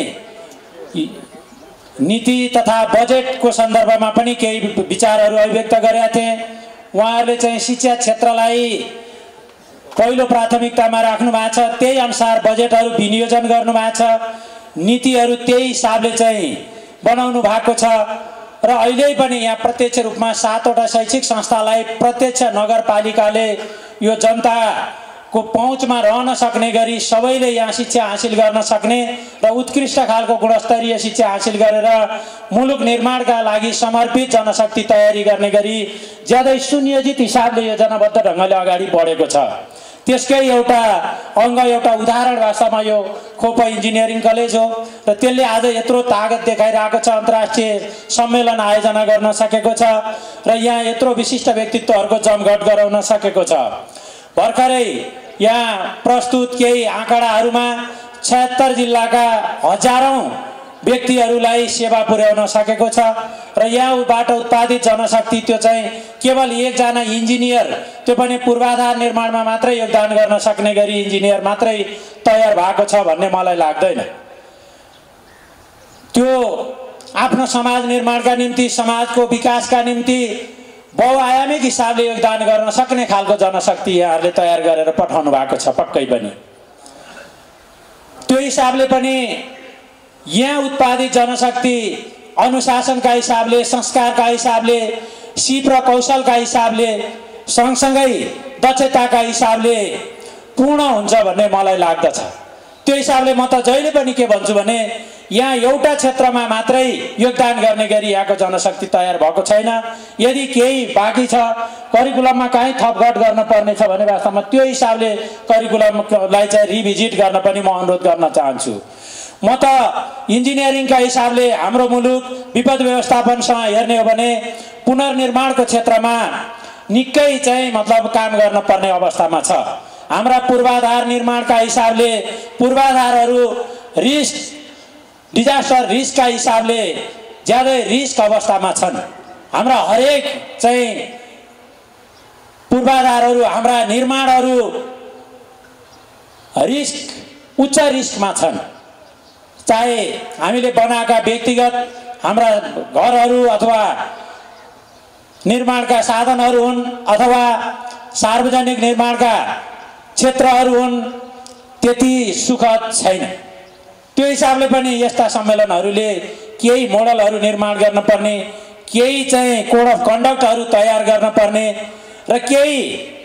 नीति तथा बजेटको सन्दर्भमा पनि केही विचारहरू अभिव्यक्त गरेका थिएँ। उहाँहरूले चाहिँ शिक्षा क्षेत्रलाई पहिलो प्राथमिकतामा राख्नु भएको छ, त्यही अनुसार बजेटहरू विनियोजन गर्नु भएको छ, नीतिहरू त्यही हिसाबले चाहिँ बनाउनु भएको छ र अहिले पनि यहाँ प्रत्यक्ष रूपमा 7 वटा शैक्षिक संस्थालाई प्रत्यक्ष नगरपालिकाले यो जनता को पहुँचमा रहन सक्ने गरी सबैले यहाँ शिक्षा हासिल गर्न सक्ने र उत्कृष्ट खालको गुणस्तरीय शिक्षा हासिल गरेर मुलुक निर्माणका लागि समर्पित जनशक्ति तयारी गर्ने गरी ज्यादै सुनियोजित हिसाबले योजनाबद्ध ढङ्गले अगाडि बढेको छ। त्यसकै एउटा अङ्ग एउटा उदाहरण वास्तवमा यो खोप इन्जिनियरिङ कलेज हो र त्यसले आज यत्रो तागत देखाइरहेको छ, अन्तर्राष्ट्रिय सम्मेलन आयोजना गर्न सकेको छ र यहाँ यत्रो विशिष्ट व्यक्तित्वहरूको जमघट गराउन सकेको छ। भर्खरै यहाँ प्रस्तुत केही आँकडाहरूमा 76 जिल्लाका हजारौं व्यक्तिहरूलाई सेवा पुर्याउन सकेको छ र यहाँबाट उत्पादित जनशक्ति त्यो चाहिँ केवल एकजना इन्जिनियर, त्यो पनि पूर्वाधार निर्माणमा मात्रै योगदान गर्न सक्ने गरी इन्जिनियर मात्रै तयार भएको छ भन्ने मलाई लाग्दैन। त्यो आफ्नो समाज निर्माणका निम्ति, समाजको विकासका निम्ति बहुआयामिक हिसाबले योगदान गर्न सक्ने खालको जनशक्ति यहाँहरूले तयार गरेर पठाउनु भएको छ। पक्कै पनि त्यो हिसाबले पनि यहाँ उत्पादित जनशक्ति अनुशासनका हिसाबले, संस्कारका हिसाबले, सिप र कौशलका हिसाबले, सँगसँगै दक्षताका हिसाबले पूर्ण हुन्छ भन्ने मलाई लाग्दछ। त्यो हिसाबले म त जहिले पनि के भन्छु भने यहाँ एउटा क्षेत्रमा मात्रै योगदान गर्ने गरी यहाँको जनशक्ति तयार भएको छैन। यदि केही बाँकी छ, करिकुलममा काहीँ थपघट गर्न पर्ने छ भने वास्तवमा त्यो हिसाबले करिकुलमलाई चाहिँ रिभिजिट गर्न पनि म अनुरोध गर्न चाहन्छु। म त इन्जिनियरिङका हिसाबले हाम्रो मुलुक विपद व्यवस्थापनसँग हेर्ने हो भने पुनर्निर्माणको क्षेत्रमा निकै चाहिँ मतलब काम गर्न पर्ने अवस्थामा छ। हाम्रा पूर्वाधार निर्माणका हिसाबले पूर्वाधारहरू रिस्क, डिजास्टर रिस्कका हिसाबले ज्यादै रिस्क अवस्थामा छन्। हाम्रा हरेक चाहिँ पूर्वाधारहरू, हाम्रा निर्माणहरू रिस्क, उच्च रिस्कमा छन्। चाहे हामीले बनाएका व्यक्तिगत हाम्रा घरहरू अथवा निर्माणका साधनहरू हुन् अथवा सार्वजनिक निर्माणका क्षेत्रहरू हुन्, त्यति सुखद छैन। त्यो हिसाबले पनि यस्ता सम्मेलनहरूले केही मोडलहरू निर्माण गर्न पर्ने, केही चाहिँ कोड अफ कन्डक्टहरू तयार गर्न पर्ने र केही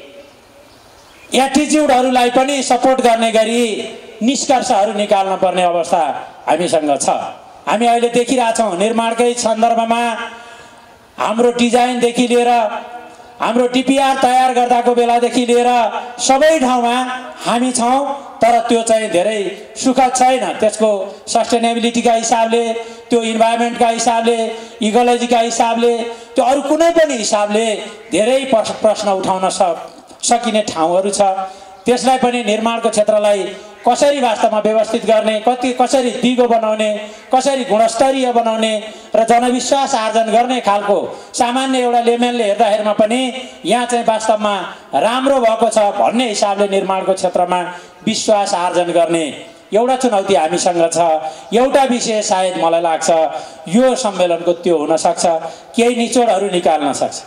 एटिट्युडहरूलाई पनि सपोर्ट गर्ने गरी निष्कर्षहरू निकाल्न पर्ने अवस्था हामीसँग छ। हामी अहिले देखिरहेछौँ निर्माणकै सन्दर्भमा हाम्रो डिजाइनदेखि लिएर हाम्रो डिपिआर तयार गर्दाको बेलादेखि लिएर सबै ठाउँमा हामी छौँ, तर त्यो चाहिँ धेरै सुखद छैन। त्यसको सस्टेनेबिलिटीका हिसाबले, त्यो इन्भाइरोमेन्टका हिसाबले, इकोलोजीका हिसाबले, त्यो अरू कुनै पनि हिसाबले धेरै प्रश्न उठाउन सकिने ठाउँहरू छ। त्यसलाई पनि निर्माणको क्षेत्रलाई कसरी वास्तवमा व्यवस्थित गर्ने, कसरी दिगो बनाउने, कसरी गुणस्तरीय बनाउने र जनविश्वास आर्जन गर्ने खालको सामान्य एउटा लेमेनले हेर्दाखेरिमा पनि यहाँ चाहिँ वास्तवमा राम्रो भएको छ भन्ने हिसाबले निर्माणको क्षेत्रमा विश्वास आर्जन गर्ने एउटा चुनौती हामीसँग छ। एउटा विषय सायद मलाई लाग्छ यो सम्मेलनको त्यो हुन सक्छ, केही निचोडहरू निकाल्न सक्छ।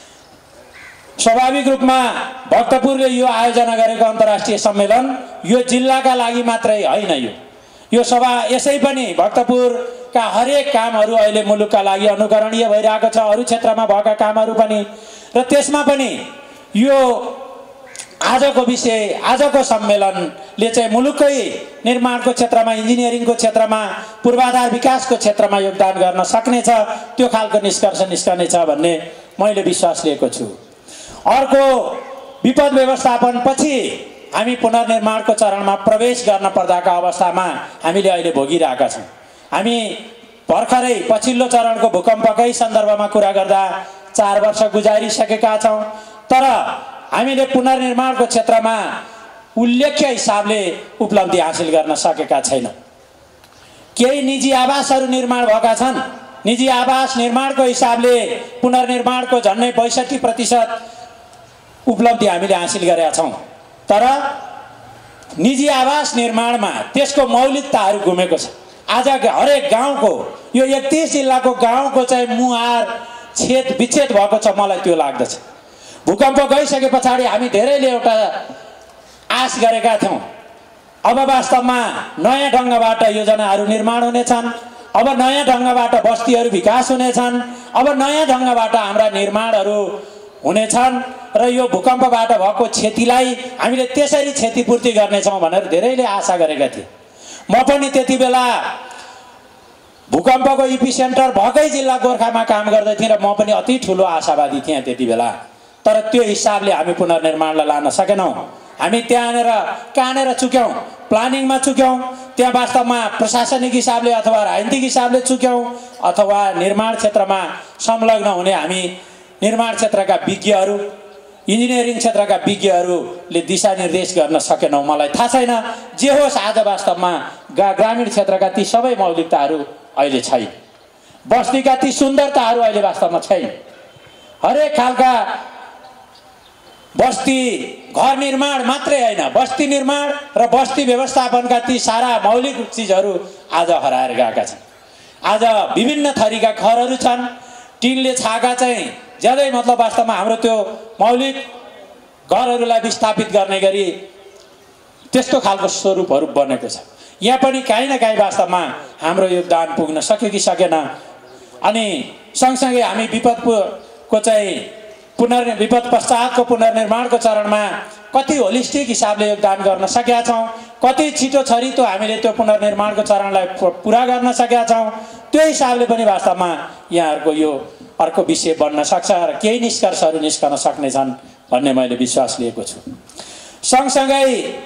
स्वाभाविक रूपमा भक्तपुरले यो आयोजना गरेको अन्तर्राष्ट्रिय सम्मेलन यो जिल्लाका लागि मात्रै होइन। यो सभा यसै पनि भक्तपुरका हरेक कामहरू अहिले मुलुकका लागि अनुकरणीय भइरहेको छ, अरू क्षेत्रमा भएका कामहरू पनि, र त्यसमा पनि यो आजको विषय, आजको सम्मेलनले चाहिँ मुलुककै निर्माणको क्षेत्रमा, इन्जिनियरिङको क्षेत्रमा, पूर्वाधार विकासको क्षेत्रमा योगदान गर्न सक्नेछ, त्यो खालको निष्कर्ष निस्कनेछ भन्ने मैले विश्वास लिएको छु। अर्को, विपद व्यवस्थापन पछि हामी पुनर्निर्माणको चरणमा प्रवेश गर्न पर्दाका अवस्थामा हामीले अहिले भोगिरहेका छौँ। हामी भर्खरै पछिल्लो चरणको भूकम्पकै सन्दर्भमा कुरा गर्दा 4 वर्ष गुजारिसकेका छौँ, तर हामीले पुनर्निर्माणको क्षेत्रमा उल्लेख्य हिसाबले उपलब्धि हासिल गर्न सकेका छैनौँ। केही निजी आवासहरू निर्माण भएका छन्। निजी आवास निर्माणको हिसाबले पुनर्निर्माणको झन्डै 62% उपलब्धि हामीले हासिल गरेका छौँ, तर निजी आवास निर्माणमा त्यसको मौलिकताहरू गुमेको छ। आज हरेक गाउँको, यो 31 जिल्लाको गाउँको चाहिँ मुहार छेद विच्छेद भएको छ, मलाई त्यो लाग्दछ। भूकम्प गइसके पछाडि हामी धेरैले एउटा आश गरेका थियौँ, अब वास्तवमा नयाँ ढङ्गबाट योजनाहरू निर्माण हुनेछन्, अब नयाँ ढङ्गबाट बस्तीहरू विकास हुनेछन्, अब नयाँ ढङ्गबाट हाम्रा निर्माणहरू हुनेछन् र यो भूकम्पबाट भएको क्षतिलाई हामीले त्यसरी क्षतिपूर्ति गर्नेछौँ भनेर धेरैले आशा गरेका थिए। म पनि त्यति बेला भूकम्पको इपिसेन्टर भएकै जिल्ला गोर्खामा काम गर्दै थिएँ र म पनि अति ठुलो आशावादी थिएँ त्यति बेला। तर त्यो हिसाबले हामी पुनर्निर्माणलाई लान सकेनौँ। हामी त्यहाँनिर कहाँनिर चुक्यौँ, प्लानिङमा चुक्यौँ, त्यहाँ वास्तवमा प्रशासनिक हिसाबले अथवा राजनीतिक हिसाबले चुक्यौँ, अथवा निर्माण क्षेत्रमा संलग्न हुने हामी निर्माण क्षेत्रका विज्ञहरू, इन्जिनियरिङ क्षेत्रका विज्ञहरूले दिशानिर्देश गर्न सकेनौँ। मलाई थाहा छैन। जे होस्, आज वास्तवमा ग्रामीण क्षेत्रका ती सबै मौलिकताहरू अहिले छैन। बस्तीका ती सुन्दरताहरू अहिले वास्तवमा छैन। हरेक खालका बस्ती घर निर्माण मात्रै होइन, बस्ती निर्माण र बस्ती व्यवस्थापनका ती सारा मौलिक चिजहरू आज हराएर गएका छन्। आज विभिन्न थरीका घरहरू छन्। टिनले छाएका चाहिँ ज्यादै मतलब वास्तवमा हाम्रो त्यो मौलिक घरहरूलाई विस्थापित गर्ने गरी त्यस्तो खालको स्वरूपहरू बनेको छ। यहाँ पनि काहीँ न काहीँ वास्तवमा हाम्रो योगदान पुग्न सक्यो कि सकेन। अनि सँगसँगै हामी विपदको चाहिँ विपद पश्चातको पुनर्निर्माणको चरणमा कति होलिस्टिक हिसाबले योगदान गर्न सकेका छौँ, कति छिटो छरितो हामीले त्यो पुनर्निर्माणको चरणलाई पुरा गर्न सकेका छौँ, त्यो हिसाबले पनि वास्तवमा यहाँहरूको यो अर्को विषय बन्न सक्छ र केही निष्कर्षहरू निस्कन सक्नेछन् भन्ने मैले विश्वास लिएको छु। सँगसँगै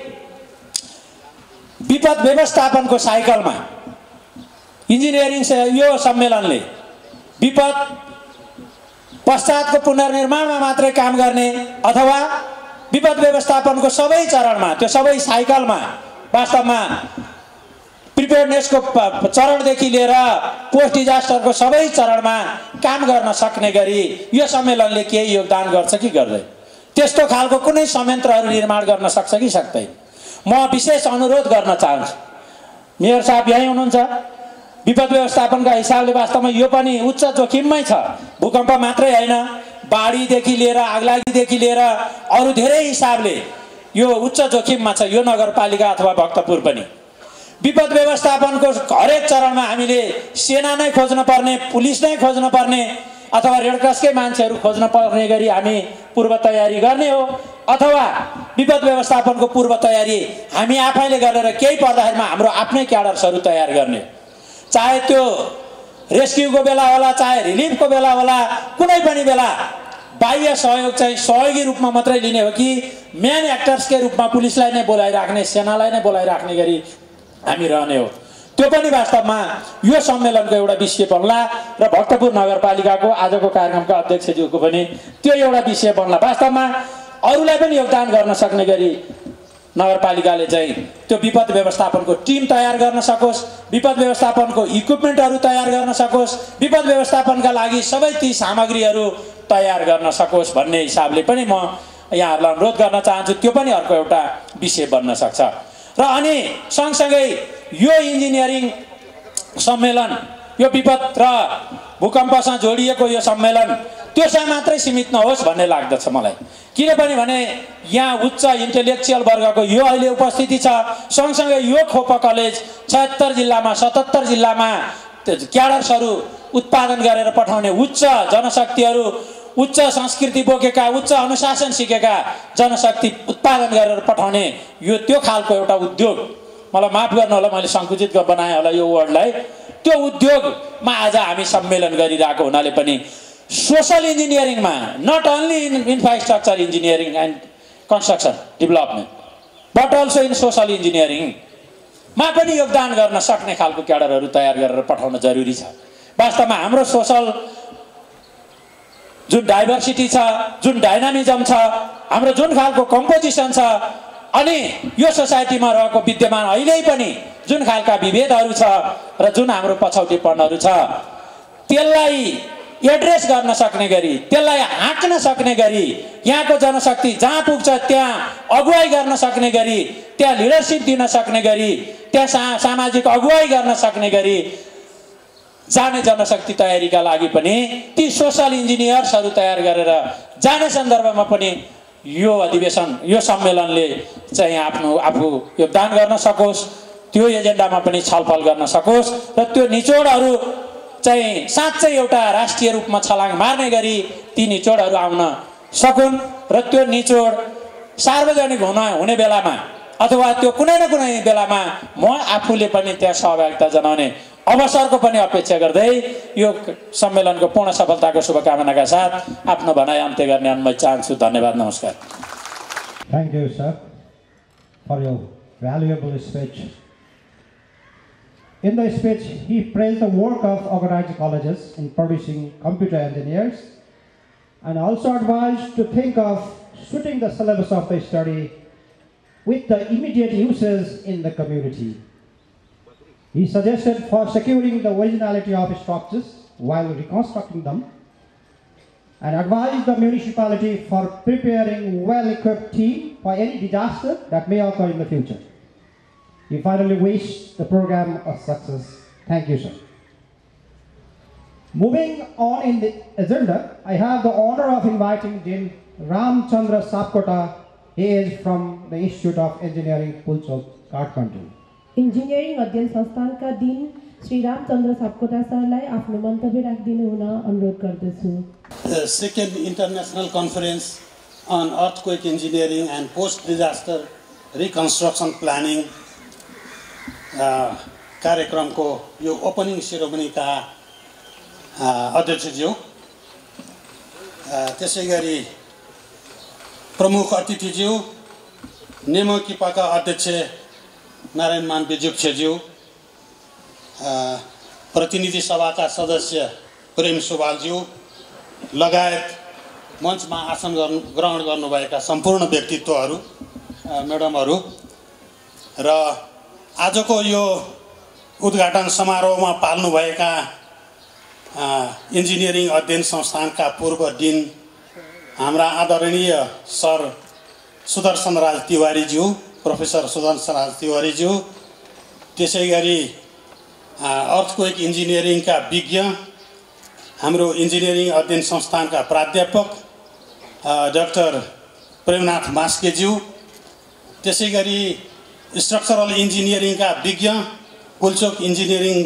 विपद व्यवस्थापनको साइकलमा इन्जिनियरिङ यो सम्मेलनले विपद पश्चातको पुनर्निर्माणमा मात्रै काम गर्ने अथवा विपद व्यवस्थापनको सबै चरणमा, त्यो सबै साइकलमा वास्तवमा प्रिपेयर्डनेसको चरणदेखि लिएर पोस्ट डिजास्टरको सबै चरणमा काम गर्न सक्ने गरी यो सम्मेलनले केही योगदान गर्छ कि गर्दैन, त्यस्तो खालको कुनै संयन्त्रहरू निर्माण गर्न सक्छ कि सक्दैन। म विशेष अनुरोध गर्न चाहन्छु। मेयर साहब यहीँ हुनुहुन्छ। विपद व्यवस्थापनका हिसाबले वास्तवमा यो पनि उच्च जोखिममै छ। भूकम्प मात्रै होइन, बाढीदेखि लिएर आगलागीदेखि लिएर अरू धेरै हिसाबले यो उच्च जोखिममा छ यो नगरपालिका अथवा भक्तपुर पनि। विपद व्यवस्थापनको हरेक चरणमा हामीले सेना नै खोज्न पर्ने, पुलिस नै खोज्न पर्ने अथवा रेडक्रसकै मान्छेहरू खोज्न पर्ने गरी हामी पूर्व तयारी गर्ने हो, अथवा विपद व्यवस्थापनको पूर्व तयारी हामी आफैले गरेर केही पर्दाखेरिमा हाम्रो आफ्नै क्याडर्सहरू तयार गर्ने, चाहे त्यो रेस्क्युको बेला होला, चाहे रिलिफको बेला होला, कुनै पनि बेला बाह्य सहयोग चाहिँ सहयोगी रूपमा मात्रै लिने हो कि मेन एक्टर्सकै रूपमा पुलिसलाई नै बोलाइराख्ने, सेनालाई नै बोलाइराख्ने गरी हामी रहने हो। त्यो पनि वास्तवमा यो सम्मेलनको एउटा विषय बन्ला र भक्तपुर नगरपालिकाको आजको कार्यक्रमका अध्यक्षज्यूको पनि त्यो एउटा विषय बन्ला। वास्तवमा अरूलाई पनि योगदान गर्न सक्ने गरी नगरपालिकाले चाहिँ त्यो विपद व्यवस्थापनको टिम तयार गर्न सकोस्, विपद व्यवस्थापनको इक्विपमेन्टहरू तयार गर्न सकोस्, विपद व्यवस्थापनका लागि सबै ती सामग्रीहरू तयार गर्न सकोस् भन्ने हिसाबले पनि म यहाँहरूलाई अनुरोध गर्न चाहन्छु। त्यो पनि अर्को एउटा विषय बन्न सक्छ। र अनि सँगसँगै यो इन्जिनियरिङ सम्मेलन, यो विपद र भूकम्पसँग जोडिएको यो सम्मेलन त्यसमा मात्रै सीमित नहोस् भन्ने लाग्दछ मलाई। किनभने भने यहाँ उच्च इन्टेलेक्चुअल वर्गको यो अहिले उपस्थिति छ। सँगसँगै यो खोप कलेज 76 जिल्लामा 77 जिल्लामा क्याडर्सहरू उत्पादन गरेर पठाउने उच्च जनशक्तिहरू, उच्च संस्कृति बोकेका, उच्च अनुशासन सिकेका जनशक्ति उत्पादन गरेर पठाउने यो त्यो खालको एउटा उद्योग, मलाई माफ गर्नु होला मैले सङ्कुचित बनाएँ होला यो वर्डलाई, त्यो उद्योगमा आज हामी सम्मेलन गरिरहेको हुनाले पनि सोसल इन्जिनियरिङमा, not only in infrastructure engineering and construction development but also in social इन्जिनियरिङमा पनि योगदान गर्न सक्ने खालको क्याडरहरू तयार गरेर पठाउन जरुरी छ। वास्तवमा हाम्रो सोसल जुन डाइभर्सिटी छ, जुन डाइनामिजम छ, हाम्रो जुन खालको कम्पोजिसन छ, अनि यो सोसाइटीमा रहेको विद्यमान अहिले पनि जुन खालका विभेदहरू छ र जुन हाम्रो पछौटेपनहरू छ, त्यसलाई एड्रेस गर्न सक्ने गरी, त्यसलाई हाँक्न सक्ने गरी, यहाँको जनशक्ति जहाँ पुग्छ त्यहाँ अगुवाई गर्न सक्ने गरी, त्यहाँ लिडरसिप दिन सक्ने गरी, त्यहाँ सामाजिक अगुवाई गर्न सक्ने गरी जाने जनशक्ति तयारीका लागि पनि ती सोसल इन्जिनियर्सहरू तयार गरेर जाने सन्दर्भमा पनि यो अधिवेशन, यो सम्मेलनले चाहिँ आफू योगदान गर्न सकोस्, त्यो एजेन्डामा पनि छलफल गर्न सकोस् र त्यो निचोडहरू चाहिँ साँच्चै एउटा राष्ट्रिय रूपमा छलाङ मार्ने गरी ती निचोडहरू आउन सकुन् र त्यो निचोड सार्वजनिक हुने बेलामा अथवा त्यो कुनै न कुनै बेलामा म आफूले पनि त्यहाँ सहभागिता जनाउने अवसरको पनि अपेक्षा गर्दै यो सम्मेलनको पूर्ण सफलताको शुभकामनाका साथ आफ्नो भनाइ अन्त्य गर्ने अनुमति चाहन्छु। धन्यवाद, नमस्कार। Thank you, sir, for your valuable speech. In the speech, he praised the work of organized colleges in producing computer engineers and also advised to think of suiting the syllabus of the study with the immediate uses in the community. He suggested for securing the originality of structures while reconstructing them and advised the municipality for preparing well-equipped team for any disaster that may occur in the future. He finally wished the program a success. Thank you, sir. Moving on in the agenda, I have the honor of inviting Dean Ramchandra Sapkota. He is from the Institute of Engineering, Pulchok, Kathmandu. Engineering अध्ययन संस्थानका दिन श्री रामचन्द्र सापकोटा सरलाई आफ्नो मन्तव्य राखिदिनु हुन अनुरोध गर्दछु। The second international conference on earthquake engineering and post-disaster reconstruction planning कार्यक्रमको यो ओपनिङ सेरेमनीका अध्यक्षज्यू, त्यसैगरी प्रमुख अतिथिज्यू, नेमोकिपाका अध्यक्ष नारायणमान बेजुक्छेज्यू, प्रतिनिधि सभाका सदस्य प्रेम सुवालज्यू लगायत मञ्चमा आसन ग्रहण गर्नुभएका सम्पूर्ण व्यक्तित्वहरू, म्याडमहरू र आजको यो उद्घाटन समारोहमा पाल्नुभएका इन्जिनियरिङ अध्ययन संस्थानका पूर्व डिन हाम्रा आदरणीय सर सुदर्शन राज तिवारीज्यू, प्रोफेसर सुदर्शन राज तिवारीज्यू, त्यसैगरी अर्थक्वेक इन्जिनियरिङका विज्ञ हाम्रो इन्जिनियरिङ अध्ययन संस्थानका प्राध्यापक डाक्टर प्रेमनाथ मास्केज्यू, त्यसैगरी स्ट्रक्चरल इन्जिनियरिङका विज्ञ पुल्चोक इन्जिनियरिङ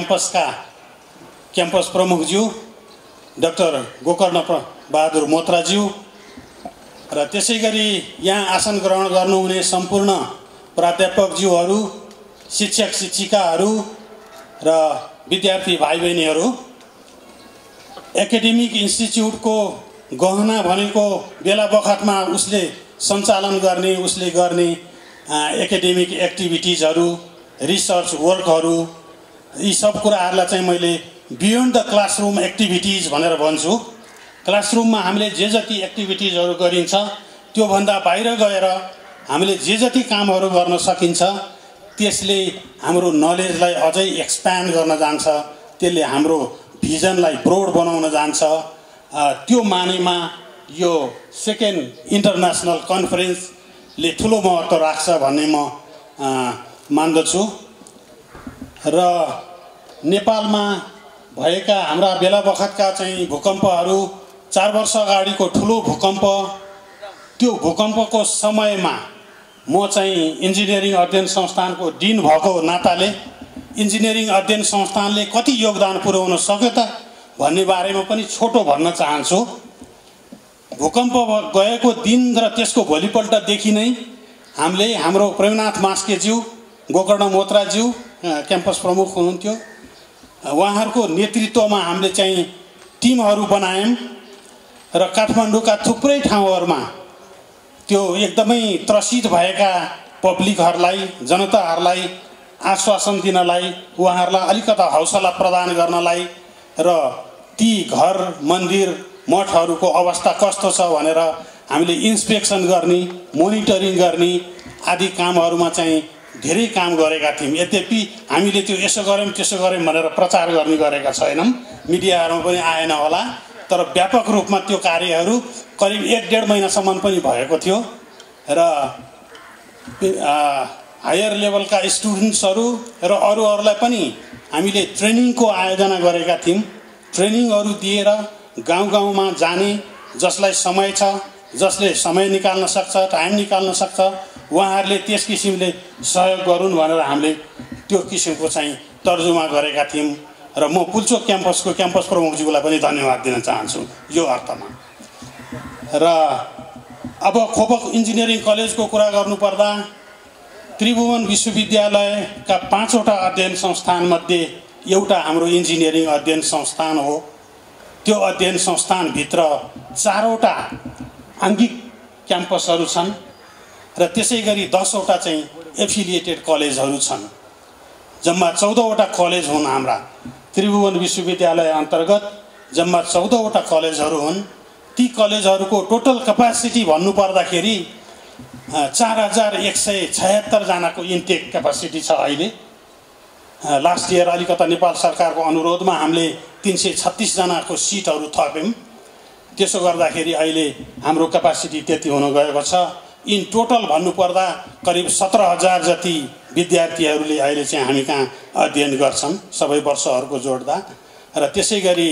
क्याम्पस प्रमुखज्यू डाक्टर गोकर्ण बहादुर मोत्राज्यू र त्यसैगरी यहाँ आसन ग्रहण गर्नुहुने सम्पूर्ण प्राध्यापकज्यूहरू, शिक्षक शिक्षिकाहरू र विद्यार्थी भाइ बहिनीहरू, एकाडेमिक इन्स्टिच्युटको गहना भनेको बेला बखतमा उसले सञ्चालन गर्ने, उसले गर्ने एकाडेमिक एक्टिभिटिजहरू, रिसर्च वर्कहरू, यी सब कुराहरूलाई चाहिँ मैले बियोन्ड द क्लासरुम एक्टिभिटिज भनेर भन्छु। क्लासरुममा हामीले जे जति एक्टिभिटिजहरू गरिन्छ त्योभन्दा बाहिर गएर हामीले जे जति कामहरू गर्न सकिन्छ त्यसले हाम्रो नलेजलाई अझै एक्सप्यान्ड गर्न जान्छ, त्यसले हाम्रो भिजनलाई ब्रोड बनाउन जान्छ। त्यो मानेमा यो सेकेन्ड इन्टरनेसनल कन्फरेन्सले ठुलो महत्त्व राख्छ भन्ने म मान्दछु। र नेपालमा भएका हाम्रा बेला बखतका चाहिँ भूकम्पहरू, 4 वर्ष अगाडिको ठुलो भूकम्प, त्यो भूकम्पको समयमा म चाहिँ इन्जिनियरिङ अध्ययन संस्थानको डिन भएको नाताले इन्जिनियरिङ अध्ययन संस्थानले कति योगदान पुर्याउन सक्यो त भन्ने बारेमा पनि छोटो भन्न चाहन्छु। भूकम्प गएको दिन र त्यसको भोलिपल्टदेखि नै हामीले हाम्रो प्रेमनाथ मास्केज्यू, गोकर्ण मोत्राज्यू क्याम्पस प्रमुख हुनुहुन्थ्यो, उहाँहरूको नेतृत्वमा हामीले चाहिँ टिमहरू बनायौँ र काठमाडौँका थुप्रै ठाउँहरूमा त्यो एकदमै त्रसित भएका पब्लिकहरूलाई, जनताहरूलाई आश्वासन दिनलाई, उहाँहरूलाई अलिकता हौसला प्रदान गर्नलाई र ती घर मन्दिर मठहरूको अवस्था कस्तो छ भनेर हामीले इन्स्पेक्सन गर्ने, मोनिटरिङ गर्ने आदि कामहरूमा चाहिँ धेरै काम गरेका थियौँ। यद्यपि हामीले त्यो यसो गऱ्यौँ त्यसो गऱ्यौँ भनेर प्रचार गर्ने गरेका छैनौँ, मिडियाहरूमा पनि आएन होला, तर व्यापक रूपमा त्यो कार्यहरू करिब 1-1.5 महिनासम्म पनि भएको थियो र हायर लेभलका स्टुडेन्ट्सहरू र अरूहरूलाई पनि हामीले ट्रेनिङको आयोजना गरेका थियौँ। ट्रेनिङहरू दिएर गाउँ गाउँमा जाने, जसलाई समय छ, जसले समय निकाल्न सक्छ, टाइम निकाल्न सक्छ, उहाँहरूले त्यस किसिमले सहयोग गरून् भनेर हामीले त्यो किसिमको चाहिँ तर्जुमा गरेका थियौँ र म पुल्चोक क्याम्पसको क्याम्पस प्रमुखज्यूलाई पनि धन्यवाद दिन चाहन्छु यो अर्थमा। र र अब खोपक इन्जिनियरिङ कलेजको कुरा गर्नुपर्दा त्रिभुवन विश्वविद्यालयका 5वटा अध्ययन संस्थानमध्ये एउटा हाम्रो इन्जिनियरिङ अध्ययन संस्थान हो। त्यो अध्ययन संस्थानभित्र 4वटा आङ्गिक क्याम्पसहरू छन् र त्यसै गरी 10वटा चाहिँ एफिलिएटेड कलेजहरू छन्। जम्मा 14वटा कलेज हुन्। हाम्रा त्रिभुवन विश्वविद्यालय अन्तर्गत जम्मा 14वटा कलेजहरू हुन्। ती कलेजहरूको टोटल क्यापासिटी भन्नुपर्दाखेरि 4176 जनाको इन्टेक क्यापासिटी छ। अहिले लास्ट इयर अलिकता नेपाल सरकारको अनुरोधमा हामीले 336 जनाको सिटहरू थप्यौँ। त्यसो गर्दाखेरि अहिले हाम्रो क्यापासिटी त्यति हुन गएको छ। इन टोटल भन्नुपर्दा करिब 17,000 जति विद्यार्थीहरूले अहिले चाहिँ हामी कहाँ अध्ययन गर्छन् सबै वर्षहरूको जोड्दा। र त्यसै गरी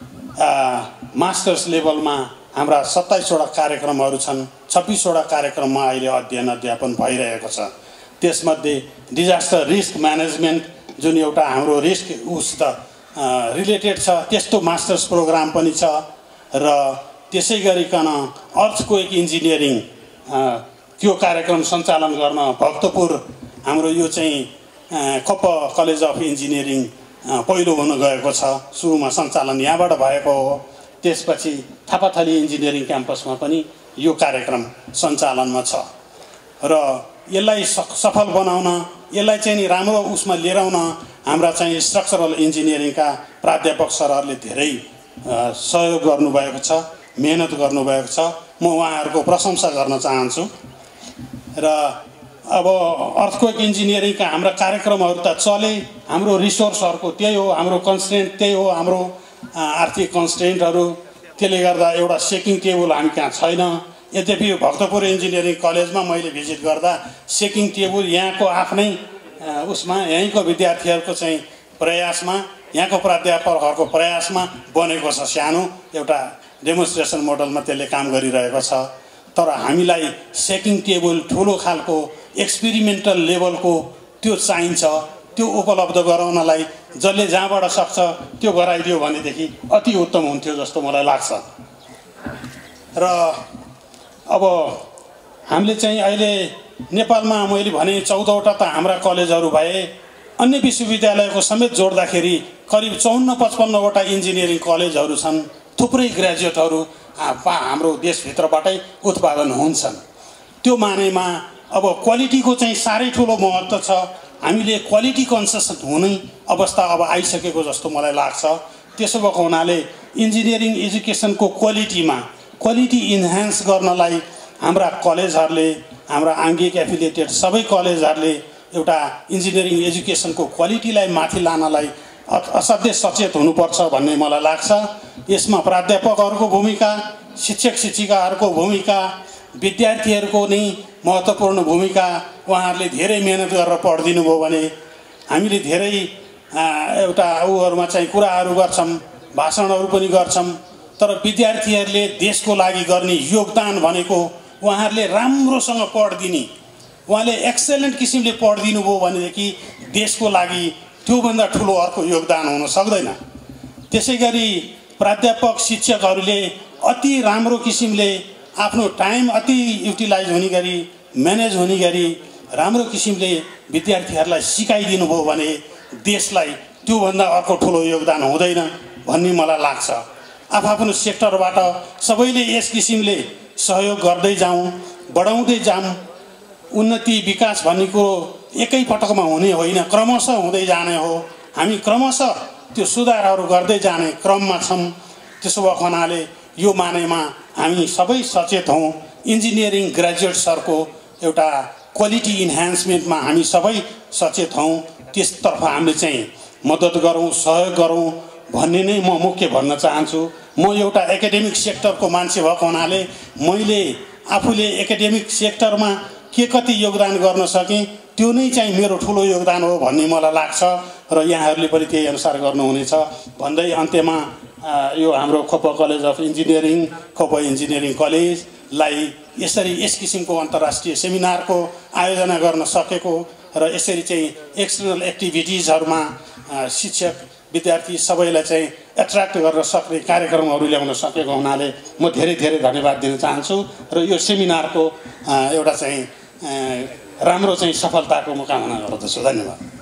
मास्टर्स लेभलमा हाम्रा 27वटा कार्यक्रमहरू छन्। 26वटा कार्यक्रममा अहिले अध्ययन अध्यापन भइरहेको छ। त्यसमध्ये डिजास्टर रिस्क म्यानेजमेन्ट जुन एउटा हाम्रो रिस्क उसित रिलेटेड छ त्यस्तो मास्टर्स प्रोग्राम पनि छ। र त्यसै गरिकन अर्थक्वेक इन्जिनियरिङ त्यो कार्यक्रम सञ्चालन गर्न भक्तपुर हाम्रो यो चाहिँ खप कलेज अफ इन्जिनियरिङ पहिलो हुन गएको छ। सुरुमा सञ्चालन यहाँबाट भएको हो। त्यसपछि थापाथली इन्जिनियरिङ क्याम्पसमा पनि यो कार्यक्रम सञ्चालनमा छ। र यसलाई सफल बनाउन, यसलाई चाहिँ नि राम्रो उसमा लिएर आउन हाम्रा चाहिँ स्ट्रक्चरल इन्जिनियरिङका प्राध्यापक सरहरूले धेरै सहयोग गर्नुभएको छ, मेहनत गर्नुभएको छ। म उहाँहरूको प्रशंसा गर्न चाहन्छु। र अब अर्थक्वेक इन्जिनियरिङका हाम्रा कार्यक्रमहरू त चले, हाम्रो रिसोर्सहरूको त्यही हो, हाम्रो कन्स्ट्रेन्ट त्यही हो, हाम्रो आर्थिक कन्स्ट्रेन्टहरू। त्यसले गर्दा एउटा सेकिङ टेबल हामी कहाँ छैन। यद्यपि भक्तपुर इन्जिनियरिङ कलेजमा मैले भिजिट गर्दा सेकिङ टेबल यहाँको आफ्नै उसमा यहीँको विद्यार्थीहरूको चाहिँ प्रयासमा, यहाँको प्राध्यापकहरूको प्रयासमा बनेको छ। सानो एउटा डेमोन्स्ट्रेसन मोडलमा त्यसले काम गरिरहेको छ। तर हामीलाई सेकिङ टेबल ठुलो खालको एक्सपेरिमेन्टल लेभलको त्यो चाहिन्छ। त्यो उपलब्ध गराउनलाई जसले जहाँबाट सक्छ त्यो गराइदियो भनेदेखि अति उत्तम हुन्थ्यो जस्तो मलाई लाग्छ। र अब हामीले चाहिँ अहिले नेपालमा मैले भने 14वटा त हाम्रा कलेजहरू भए, अन्य विश्वविद्यालयको समेत जोड्दाखेरि करिब 54-55वटा इन्जिनियरिङ कलेजहरू छन्। थुप्रै ग्रेजुएटहरू हाम्रो देशभित्रबाटै उत्पादन हुन्छन्। त्यो मानेमा अब क्वालिटीको चाहिँ साह्रै ठुलो महत्त्व छ। हामीले क्वालिटी कन्सियस हुने अवस्था अब आइसकेको जस्तो मलाई लाग्छ। त्यसो भएको हुनाले इन्जिनियरिङ एजुकेसनको क्वालिटी इन्हान्स गर्नलाई हाम्रा कलेजहरूले, हाम्रा आङ्गिक एफिलिएटेड सबै कलेजहरूले एउटा इन्जिनियरिङ एजुकेसनको क्वालिटीलाई माथि लानलाई असाध्यै सचेत हुनुपर्छ भन्ने मलाई लाग्छ। यसमा प्राध्यापकहरूको भूमिका, शिक्षक शिक्षिकाहरूको भूमिका, विद्यार्थीहरूको नै महत्त्वपूर्ण भूमिका। उहाँहरूले धेरै मेहनत गरेर पढिदिनु भयो भने हामीले धेरै एउटा उहरूमा चाहिँ कुराहरू गर्छौँ, भाषणहरू पनि गर्छौँ। तर विद्यार्थीहरूले देशको लागि गर्ने योगदान भनेको उहाँहरूले राम्रोसँग पढिदिने, उहाँले एक्सेलेन्ट किसिमले पढिदिनु भयो भनेदेखि देशको लागि त्योभन्दा ठुलो अर्को योगदान हुन सक्दैन। त्यसै गरी प्राध्यापक शिक्षकहरूले अति राम्रो किसिमले आफ्नो टाइम अति युटिलाइज हुने गरी, म्यानेज हुने गरी राम्रो किसिमले विद्यार्थीहरूलाई सिकाइदिनु भयो भने देशलाई त्योभन्दा अर्को ठुलो योगदान हुँदैन भन्ने मलाई लाग्छ। आफ्नो सेक्टरबाट सबैले यस किसिमले सहयोग गर्दै जाउँ, बढाउँदै जाउँ। उन्नति विकास भन्ने कुरो एकै पटकमा हुने होइन, क्रमशः हुँदै जाने हो। हामी क्रमशः त्यो सुधारहरू गर्दै जाने क्रममा छौँ। त्यसो भएको हुनाले यो मानेमा हामी सबै सचेत हौँ। इन्जिनियरिङ ग्रेजुएट्सहरूको एउटा क्वालिटी इन्हान्समेन्टमा हामी सबै सचेत हौँ। त्यसतर्फ हामीले चाहिँ मद्दत गरौँ, सहयोग गरौँ भन्ने नै म मुख्य भन्न चाहन्छु। म एउटा एकाडेमिक सेक्टरको मान्छे भएको हुनाले मैले आफूले एकाडेमिक सेक्टरमा के कति योगदान गर्न सकेँ त्यो नै चाहिँ मेरो ठुलो योगदान हो भन्ने मलाई लाग्छ। र यहाँहरूले पनि त्यही अनुसार गर्नुहुनेछ भन्दै अन्त्यमा यो हाम्रो Khwopa college of engineering, Khwopa engineering कलेजलाई यसरी यस किसिमको अन्तर्राष्ट्रिय सेमिनारको आयोजना गर्न सकेको र यसरी चाहिँ एक्सटर्नल एक्टिभिटिजहरूमा शिक्षक विद्यार्थी सबैलाई चाहिँ एट्र्याक्ट गर्न सक्ने कार्यक्रमहरू ल्याउन सकेको हुनाले म धेरै धेरै धन्यवाद दिन चाहन्छु र यो सेमिनारको एउटा चाहिँ राम्रो चाहिँ सफलताको म कामना गर्दछु। धन्यवाद।